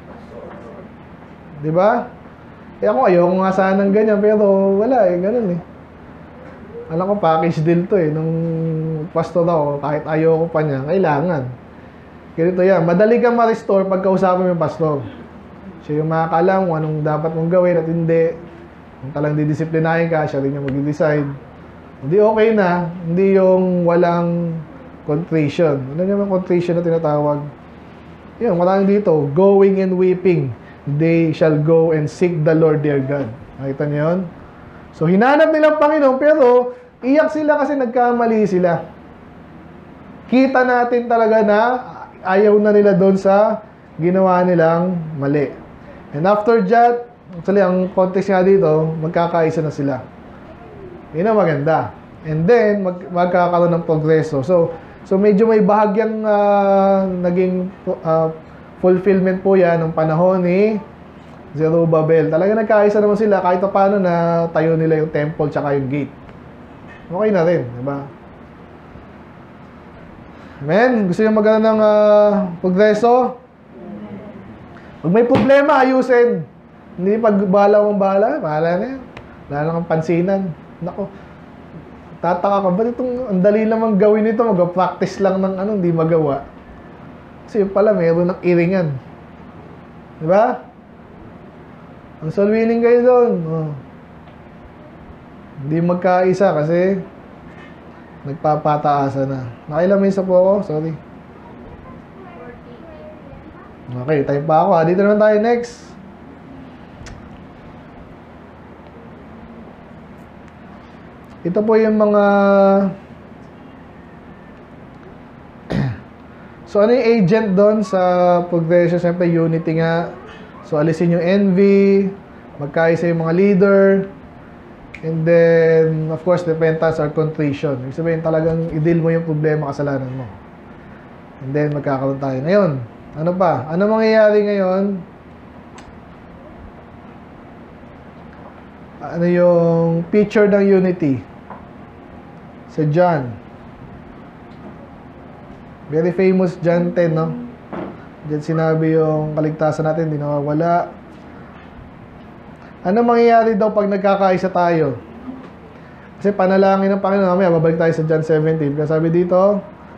Di ba? Eh ako, ayoko nga sana ng ganyan, pero wala eh, ganun eh. Alam ko, package deal to eh. Nung pastor ako, kahit ayoko pa niya, kailangan. Ganito yan, madali kang ma-restore pag kausapin mo yung pastor. Siya yung makakalam kung anong dapat mong gawin at hindi. Kung talang didisiplinahin ka, siya rin yung mag-decide. Hindi okay na, hindi yung walang contrition. Ano yung contrition na tinatawag? Yun, maraming dito, going and weeping, they shall go and seek the Lord their God. Nakita niyo yun? So, hinanap nilang Panginoon, pero iyak sila kasi nagkamali sila. Kita natin talaga na ayaw na nila doon sa ginawa nilang mali. And after that, actually, ang context nga dito, magkakaisa na sila. Yun ang maganda. And then, mag magkakaroon ng progreso. So, so medyo may bahagyang uh, naging uh, fulfillment po yan ng panahon ni Zerubbabel. Talaga nagkaisa naman sila kahit paano na tayo nila yung temple tsaka yung gate. Okay na rin, di ba? Amen? Gusto nyo magkaroon ng uh, progreso? Pag may problema, ayusin. Hindi pag bahala kong bahala, bahala na yan. Wala na kang pansinan. Nako, tataka ka, ba't itong ang dali naman gawin ito? Mag-practice lang ng ano, hindi magawa. Kasi yun pala, mayroon ng iringan. Di ba? Ang soul winning kayo doon. Oh. Hindi magkaisa kasi nagpapataasa na. Nakailang minutes po ako? Sorry. Okay, time pa ako ha. Dito naman tayo next. Ito po yung mga so ano yung agent doon sa progression? Siyempre unity nga. So alisin yung envy, magkaisa yung mga leader, and then of course repentance or contrition. Ibig sabihin talagang i-deal mo yung problema, kasalanan mo. And then magkakaroon tayo. Ngayon, ano pa? Ano mangyayari ngayon? Ano yung picture ng unity? Sa John. Very famous John ten, no? Diyan sinabi yung kaligtasan natin, hindi nawawala. Ano mangyayari daw pag nagkakaisa tayo? Kasi panalangin ng Panginoon, mamaya babalik tayo sa John seventeen. Kasi sabi dito,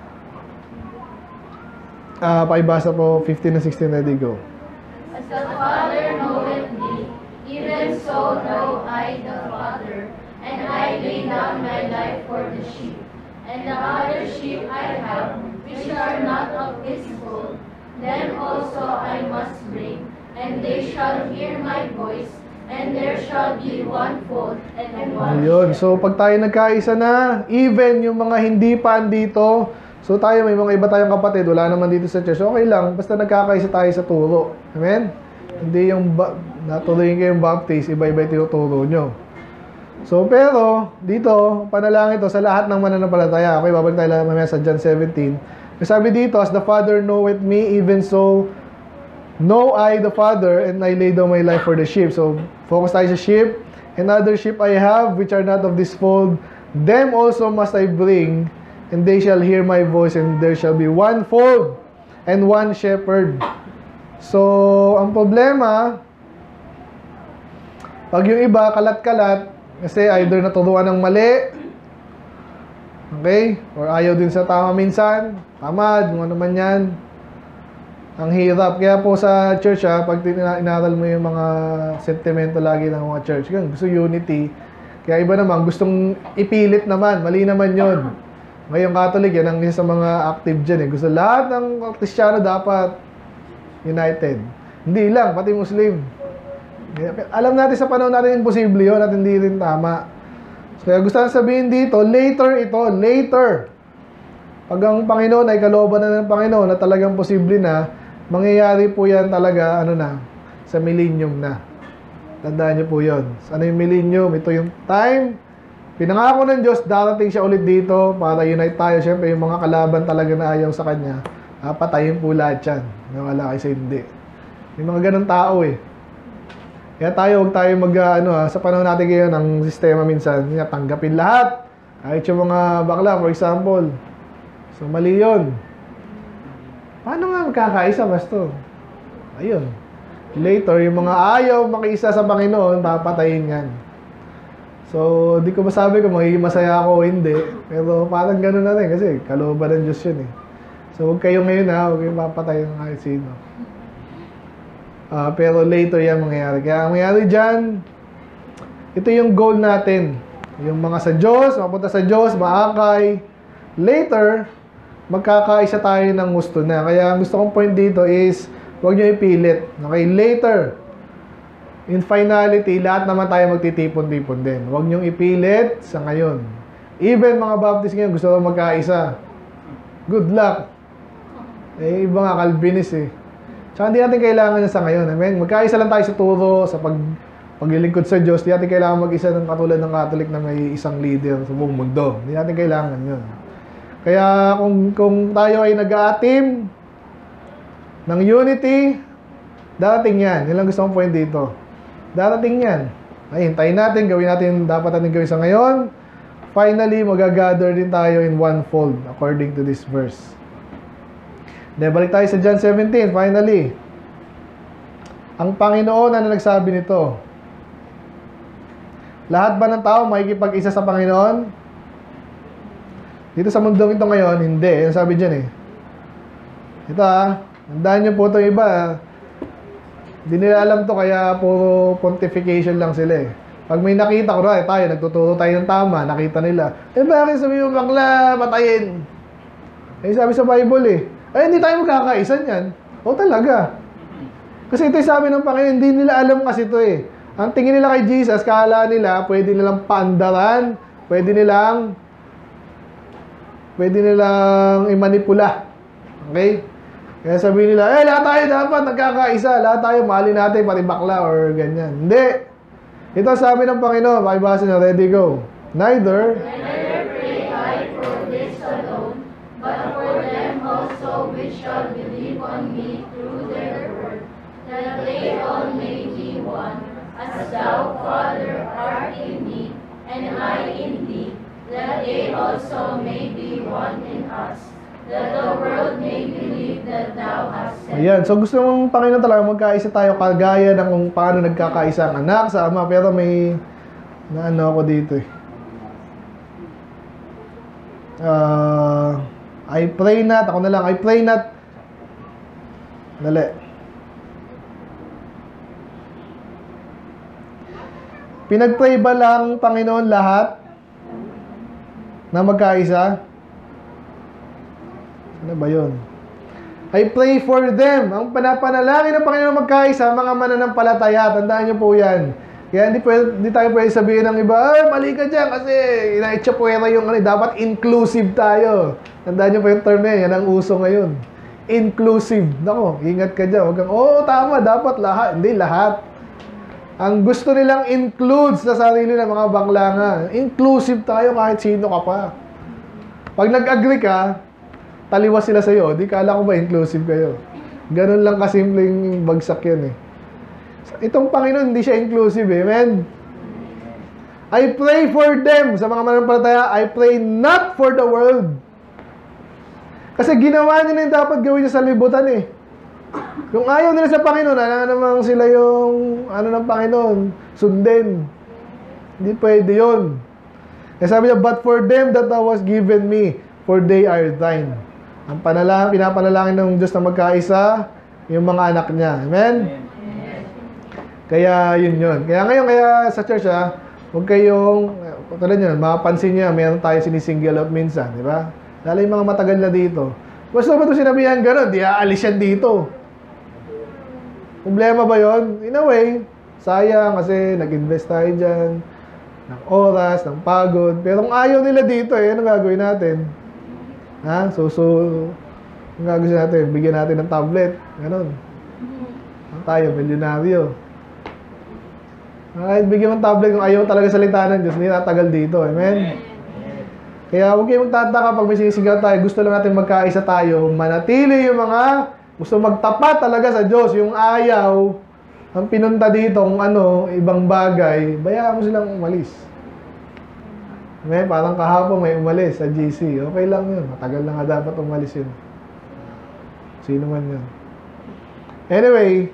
ah, uh, paibasa po fifteen and sixteen, ready, go. As the Father knoweth me, even so know I the Father, and I lay down my life for the sheep. And the other sheep I have, which are not of this fold, them also I must bring, and they shall hear my voice, and there shall be one fold and one Ayun. shepherd. So, pag tayo nagkaisa na, even yung mga hindi pa andito, so tayo, may mga iba tayong kapatid, wala naman dito sa church, okay lang, basta nagkakaisa tayo sa turo. Amen? Hindi yung ba- natuloyin kayong baptist, iba-iba yung tinuturo nyo. So, pero, dito, panalangin ito sa lahat ng mananampalataya. Okay, babalik tayo lang mamaya sa John seventeen. Sabi dito, as the Father knoweth me, even so know I the Father, and I lay down my life for the sheep. So, focus tayo sa sheep. And other sheep I have, which are not of this fold, them also must I bring, and they shall hear my voice, and there shall be one fold and one shepherd. So, ang problema, pag yung iba, kalat-kalat, kasi either naturuan ng mali, okay, or ayaw din sa tama minsan, tamad, kung ano man yan, ang hirap. Kaya po sa church, ha, pag inaral mo yung mga sentimento lagi ng mga church, gusto unity, kaya iba naman, gustong ipilit naman, mali naman yun. Ngayong Catholic, yan ang isa sa mga active dyan, eh. Gusto lahat ng Kristiyano dapat united. Hindi lang, pati Muslim. Alam natin sa panahon natin imposible yun at hindi rin tama. So, kaya gusto nang sabihin dito, later ito, later. Pag ang Panginoon ay kalooban na ng Panginoon na talagang posible na, mangyayari po yan talaga, ano na, sa millennium na. Tandaan niyo po yun. Ano yung millennium? Ito yung time. Pinangako ng Diyos, darating siya ulit dito para unite tayo. Siyempre, yung mga kalaban talaga na ayaw sa Kanya, ah, patayin po lahat yan. Wala kasi hindi. May mga ganun tao eh. Kaya tayo, huwag tayo mag, ano ha, sa panahon natin ngayon, ang sistema minsan, tanggapin lahat. Kahit yung mga bakla, for example. So, mali yun. Paano nga magkakaisa, Pastor? Ayun. Later, yung mga ayaw makiisa sa Panginoon, papatayin yan. So, di ko masabi kung magiging masaya ako o hindi. Pero parang gano'n na rin, kasi kalooban ng Diyos yun eh. So, huwag kayo ngayon ha, huwag kayong papatayin ng kahit sino. Uh, pero later yan mangyayari. Kaya ang mangyayari dyan, ito yung goal natin. Yung mga sa Diyos, mapunta sa Diyos, maakay. Later, magkakaisa tayo ng gusto na. Kaya ang gusto kong point dito is, huwag nyo ipilit. Okay, later, in finality, lahat naman tayo magtitipon-tipon din. Huwag nyo ipilit sa ngayon. Even mga Baptist ngayon, gusto ko magkaisa. Good luck. Eh, iba nga, Calvinist eh. Tsaka hindi natin kailangan na sa ngayon. Amen? Magkaisa lang tayo sa turo, sa pag, paglilingkod sa Diyos. Hindi natin kailangan mag-isa ng katulad ng Catholic na may isang leader sa buong mundo. Hindi natin kailangan yun. Kaya kung, kung tayo ay nag-aatim ng unity, darating yan. Yun lang gusto kong point dito. Darating yan. Ay, hintayin natin, gawin natin dapat natin gawin sa ngayon. finally, magagather din tayo in one fold according to this verse. Then, balik tayo sa John seventeen, finally. Ang Panginoon na nagsabi nito. Lahat ba ng tao makikipag-isa sa Panginoon? Dito sa mundong ito ngayon, hindi. Yan sabi dyan eh. Ito ah, handaan nyo po itong iba. Hindi nila alam to kaya puro pontification lang sila eh. Pag may nakita ko na, tayo, nagtuturo tayo ng tama, nakita nila. Eh bakit sabi mo bakla, patayin? Eh sabi sa Bible eh. Eh hindi tayo magkakaisa niyan. O talaga. Kasi ito yung sabi ng Panginoon, hindi nila alam kasi ito eh. Ang tingin nila kay Jesus, kala nila, pwede nilang paandaran, pwede nilang, pwede nilang imanipula. Okay? Kaya sabihin nila, eh, lahat tayo dapat nagkakaisa, lahat tayo mahalin natin, pati bakla or ganyan. Hindi. Ito sabi ng Panginoon, pakibasa na, ready, go. Neither, Neither pray I for this alone, but for them also which shall believe on me through their word, that they all may be one, as thou, Father, art in me, and I in thee, that they also may be one in us, that the world may believe that thou hast sent. ayan. So gusto mong Panginoon talaga magkaisa tayo kagaya ng kung paano nagkakaisa ang anak sa ama. Pero may, na ano ako dito eh. Uh, I pray not, ako na lang, I pray not, dali. Pinag-pray ba lang, Panginoon, lahat na magkaisa? Ano ba yun? I pray for them. Ang panapanalangin ng Panginoon magkaisa, mga mananampalataya. Tandaan niyo po yan. Kaya hindi, pwede, hindi tayo pwede sabihin ng iba, ay, mali ka dyan kasi inaitsapuera yung ano. Dapat inclusive tayo. Tandaan niyo po yung term na yan. Yan ang uso ngayon. Inclusive. Nako, ingat ka dyan. Huwag kang, oo, tama, dapat lahat. Hindi, lahat. Ang gusto nilang include sa sarili ng mga bakla nga. Inclusive tayo kahit sino ka pa. Pag nag-agree ka, taliwas sila sa'yo. Di kala ko ba inclusive kayo? Ganun lang kasimpleng bagsak yun eh. Itong Panginoon, hindi siya inclusive eh. Amen? I pray for them. Sa mga mananampalataya, I pray not for the world. Kasi ginawa niya na yung dapat gawin niya sa libutan eh. Kung ayaw nila sa Panginoon, alam namang sila yung ano ng Panginoon, sundin. Hindi pwede yun. Kaya sabi niya, but for them that thou hast given me, for they are thine. Ang panalangin, pinapanalangin ng Diyos na magkaisa, yung mga anak niya. Amen? Amen. Kaya yun yun. Kaya ngayon, kaya sa church ha, huwag kayong, tulad nyo, makapansin niya, meron tayo sinisingle out minsan, di ba? Lalo yung mga matagal na dito. Basta ba ito sinabihan gano'n, di aalis yan dito. Problema ba yon? In a way, sayang kasi nag-invest tayo dyan, ng oras, ng pagod. Pero kung ayaw nila dito, eh, ano gagawin natin? Ha? So, so, ang gagawin natin? Bigyan natin ng tablet. Ganon. Ang tayo, milyonaryo. Kahit bigyan ng tablet kung ayaw talaga salita ng Diyos, hindi natagal dito. Amen? Kaya huwag kayong magtataka pag may sinisigaw tayo. Gusto lang natin magkaisa tayo. Manatili yung mga gusto magtapat talaga sa Diyos. Yung ayaw, ang pinunta dito kung ano, ibang bagay, bayaan mo silang umalis. May parang kahapon may umalis sa G C. Okay lang yun. Matagal na nga dapat umalis yun. Sino man yun. Anyway,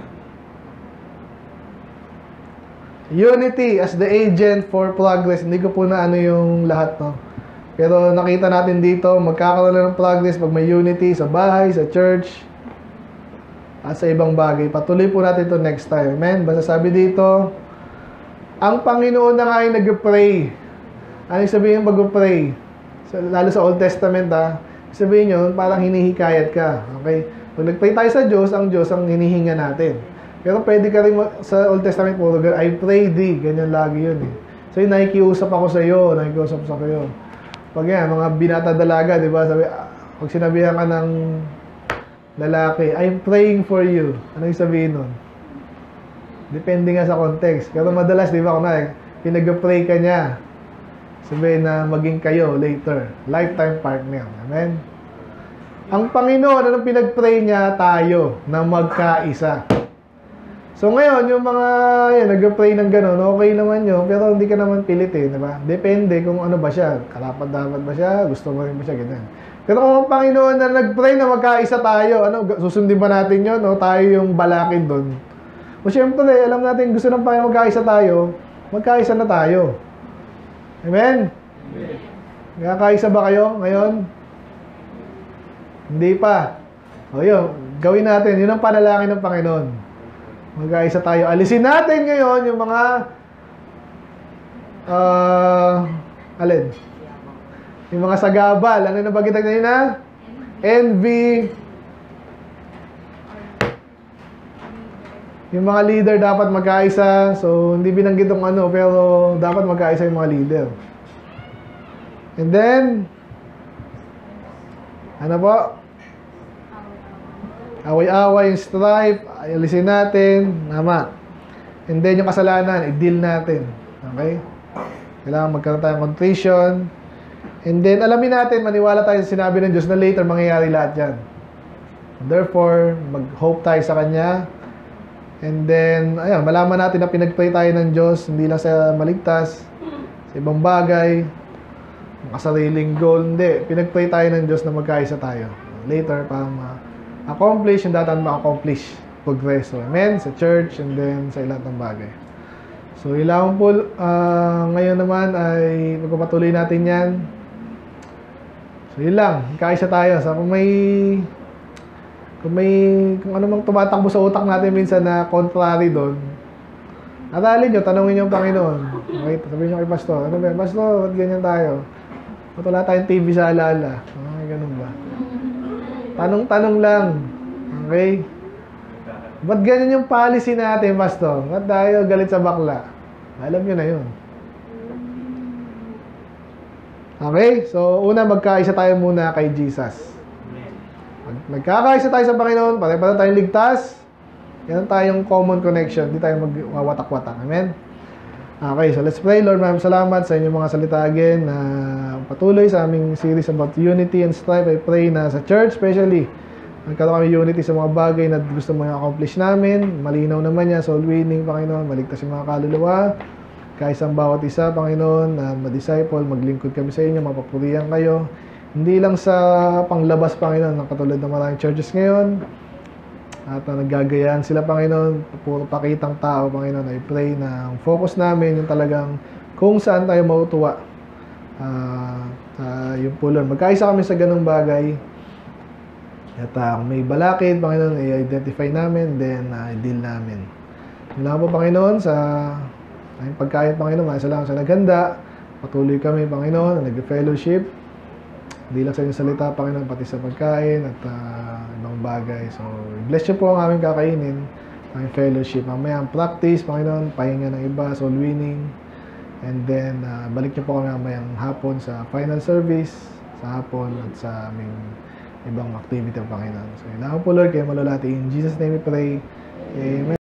unity as the agent for progress. Hindi ko po na ano yung lahat, no? Pero nakita natin dito, magkakaroon na ng progress pag may unity sa bahay, sa church, at sa ibang bagay. Patuloy po natin ito next time. Amen? Basta sabi dito, ang Panginoon na nga ay nag-pray. Ano yung sabihin mag-pray? Lalo sa Old Testament, ha? Sabihin nyo, parang hinihikayat ka. Okay? Pag nag-pray tayo sa Diyos, ang Diyos ang hinihinga natin. Pero pwede ka rin sa Old Testament, puro, I pray thee. Ganyan lagi yun eh. So yung nakikiusap ako sa iyo, nakikiusap sa kayo. Pag yan, mga binata dalaga, di ba? Sabi, pag sinabihan ka ng lalaki, I'm praying for you. Ano yung sabihin nun? Depende nga sa context. Pero madalas, di ba, kung na, pinag-pray ka niya, sabihin na maging kayo later. Lifetime partner. Amen? Ang Panginoon, anong pinag-pray niya tayo na magkaisa? So ngayon, yung mga yan, nag-pray ng gano'n, okay naman yun, pero hindi ka naman pilit eh, di ba? Depende kung ano ba siya, karapat-dapat ba siya, gusto mo rin ba siya, ganyan. Pero kung ang Panginoon na nag-pray na magkaisa tayo, ano, susundin ba natin yun, o tayo yung balakin doon? O syempre, alam natin, gusto ng Panginoon magkaisa tayo, magkaisa na tayo. Amen? Amen. Magkakaisa ba kayo ngayon? Hindi pa. O yun, gawin natin, yun ang panalangin ng Panginoon. Magkaisa tayo. Alisin natin ngayon yung mga uh, alin? Yung mga sagabal. Ano yung nabagit natin na? Envy. Yung mga leader dapat magkaisa. So, hindi binanggit yung ano, pero dapat magkaisa yung mga leader. And then, ano po? Away-away, yung strife, alisin natin, tama. And then yung kasalanan, i-deal natin. Okay? Kailangan magkaroon tayong contrition. And then, alamin natin, maniwala tayo sa sinabi ng Diyos na later mangyayari lahat yan. Therefore, mag-hope tayo sa Kanya. And then, ayun, malaman natin na pinag-pray tayo ng Diyos, hindi lang sa maligtas, sa ibang bagay, makasariling goal, hindi. Pinag-pray tayo ng Diyos na magkaisa tayo. Later, para ma- accomplish yung dapat ma-accomplish progreso. Amen? Sa church and then sa lahat ng bagay. So, ilang po, uh, ngayon naman ay magpapatuloy natin yan. So, yun lang. Kaisa tayo. So, kung may kung may kung ano mang tumatakbo sa utak natin minsan na contrary doon, aralin nyo, tanongin nyo ang Panginoon. Okay? Sabihin nyo kay Pastor, ano ba? Pastor, ba't ganyan tayo? Ba't wala tayong T V sa alaala? Okay, ganun ba? Tanong-tanong lang. Okay? Ba't ganyan yung policy natin, Pastor? Ba't tayo galit sa bakla? Alam nyo na yun. Okay? So, una, magkaisa tayo muna kay Jesus. Mag magkakaisa tayo sa Panginoon, pare-pare tayong ligtas. Yan tayong common connection. Hindi tayo magwawatak-watak. Amen? Okay, so let's pray. Lord, maraming salamat sa inyong mga salita again na uh, patuloy sa aming series about unity and strife. I pray na sa church especially, nagkaroon kami unity sa mga bagay na gusto mo i-accomplish namin. Malinaw naman yan, soul winning, Panginoon. Maligtas yung mga kaluluwa. Kaisang bawat isa, Panginoon, na ma-disciple, maglingkod kami sa inyo, mapapurihan kayo. Hindi lang sa panglabas, Panginoon, ng katulad ng maraming churches ngayon. At uh, naggagayaan sila, Panginoon, puro pakitang tao, Panginoon. I pray na ang focus namin yung talagang kung saan tayo mautuwa. Uh, uh, yung pulon. Magkaisa kami sa ganung bagay. At uh, kung may balakid, Panginoon, i-identify namin, then uh, i-deal namin. Yun lang po, Panginoon, sa ay pagkain, Panginoon. Maraming salamat sa naghanda. Patuloy kami, Panginoon, nag-fellowship. Hindi lang sa inyong salita, Panginoon, pati sa pagkain at uh, ibang bagay. So, bless nyo po ang aming kakainin, aming fellowship. Mamaya ang practice, Panginoon, pahinga ng iba, soul winning. And then, uh, balik nyo po kami mamayang hapon sa final service, sa hapon at sa aming ibang activity, Panginoon. So, ilang po, Lord, kayo malulati. In Jesus' name we pray. Amen.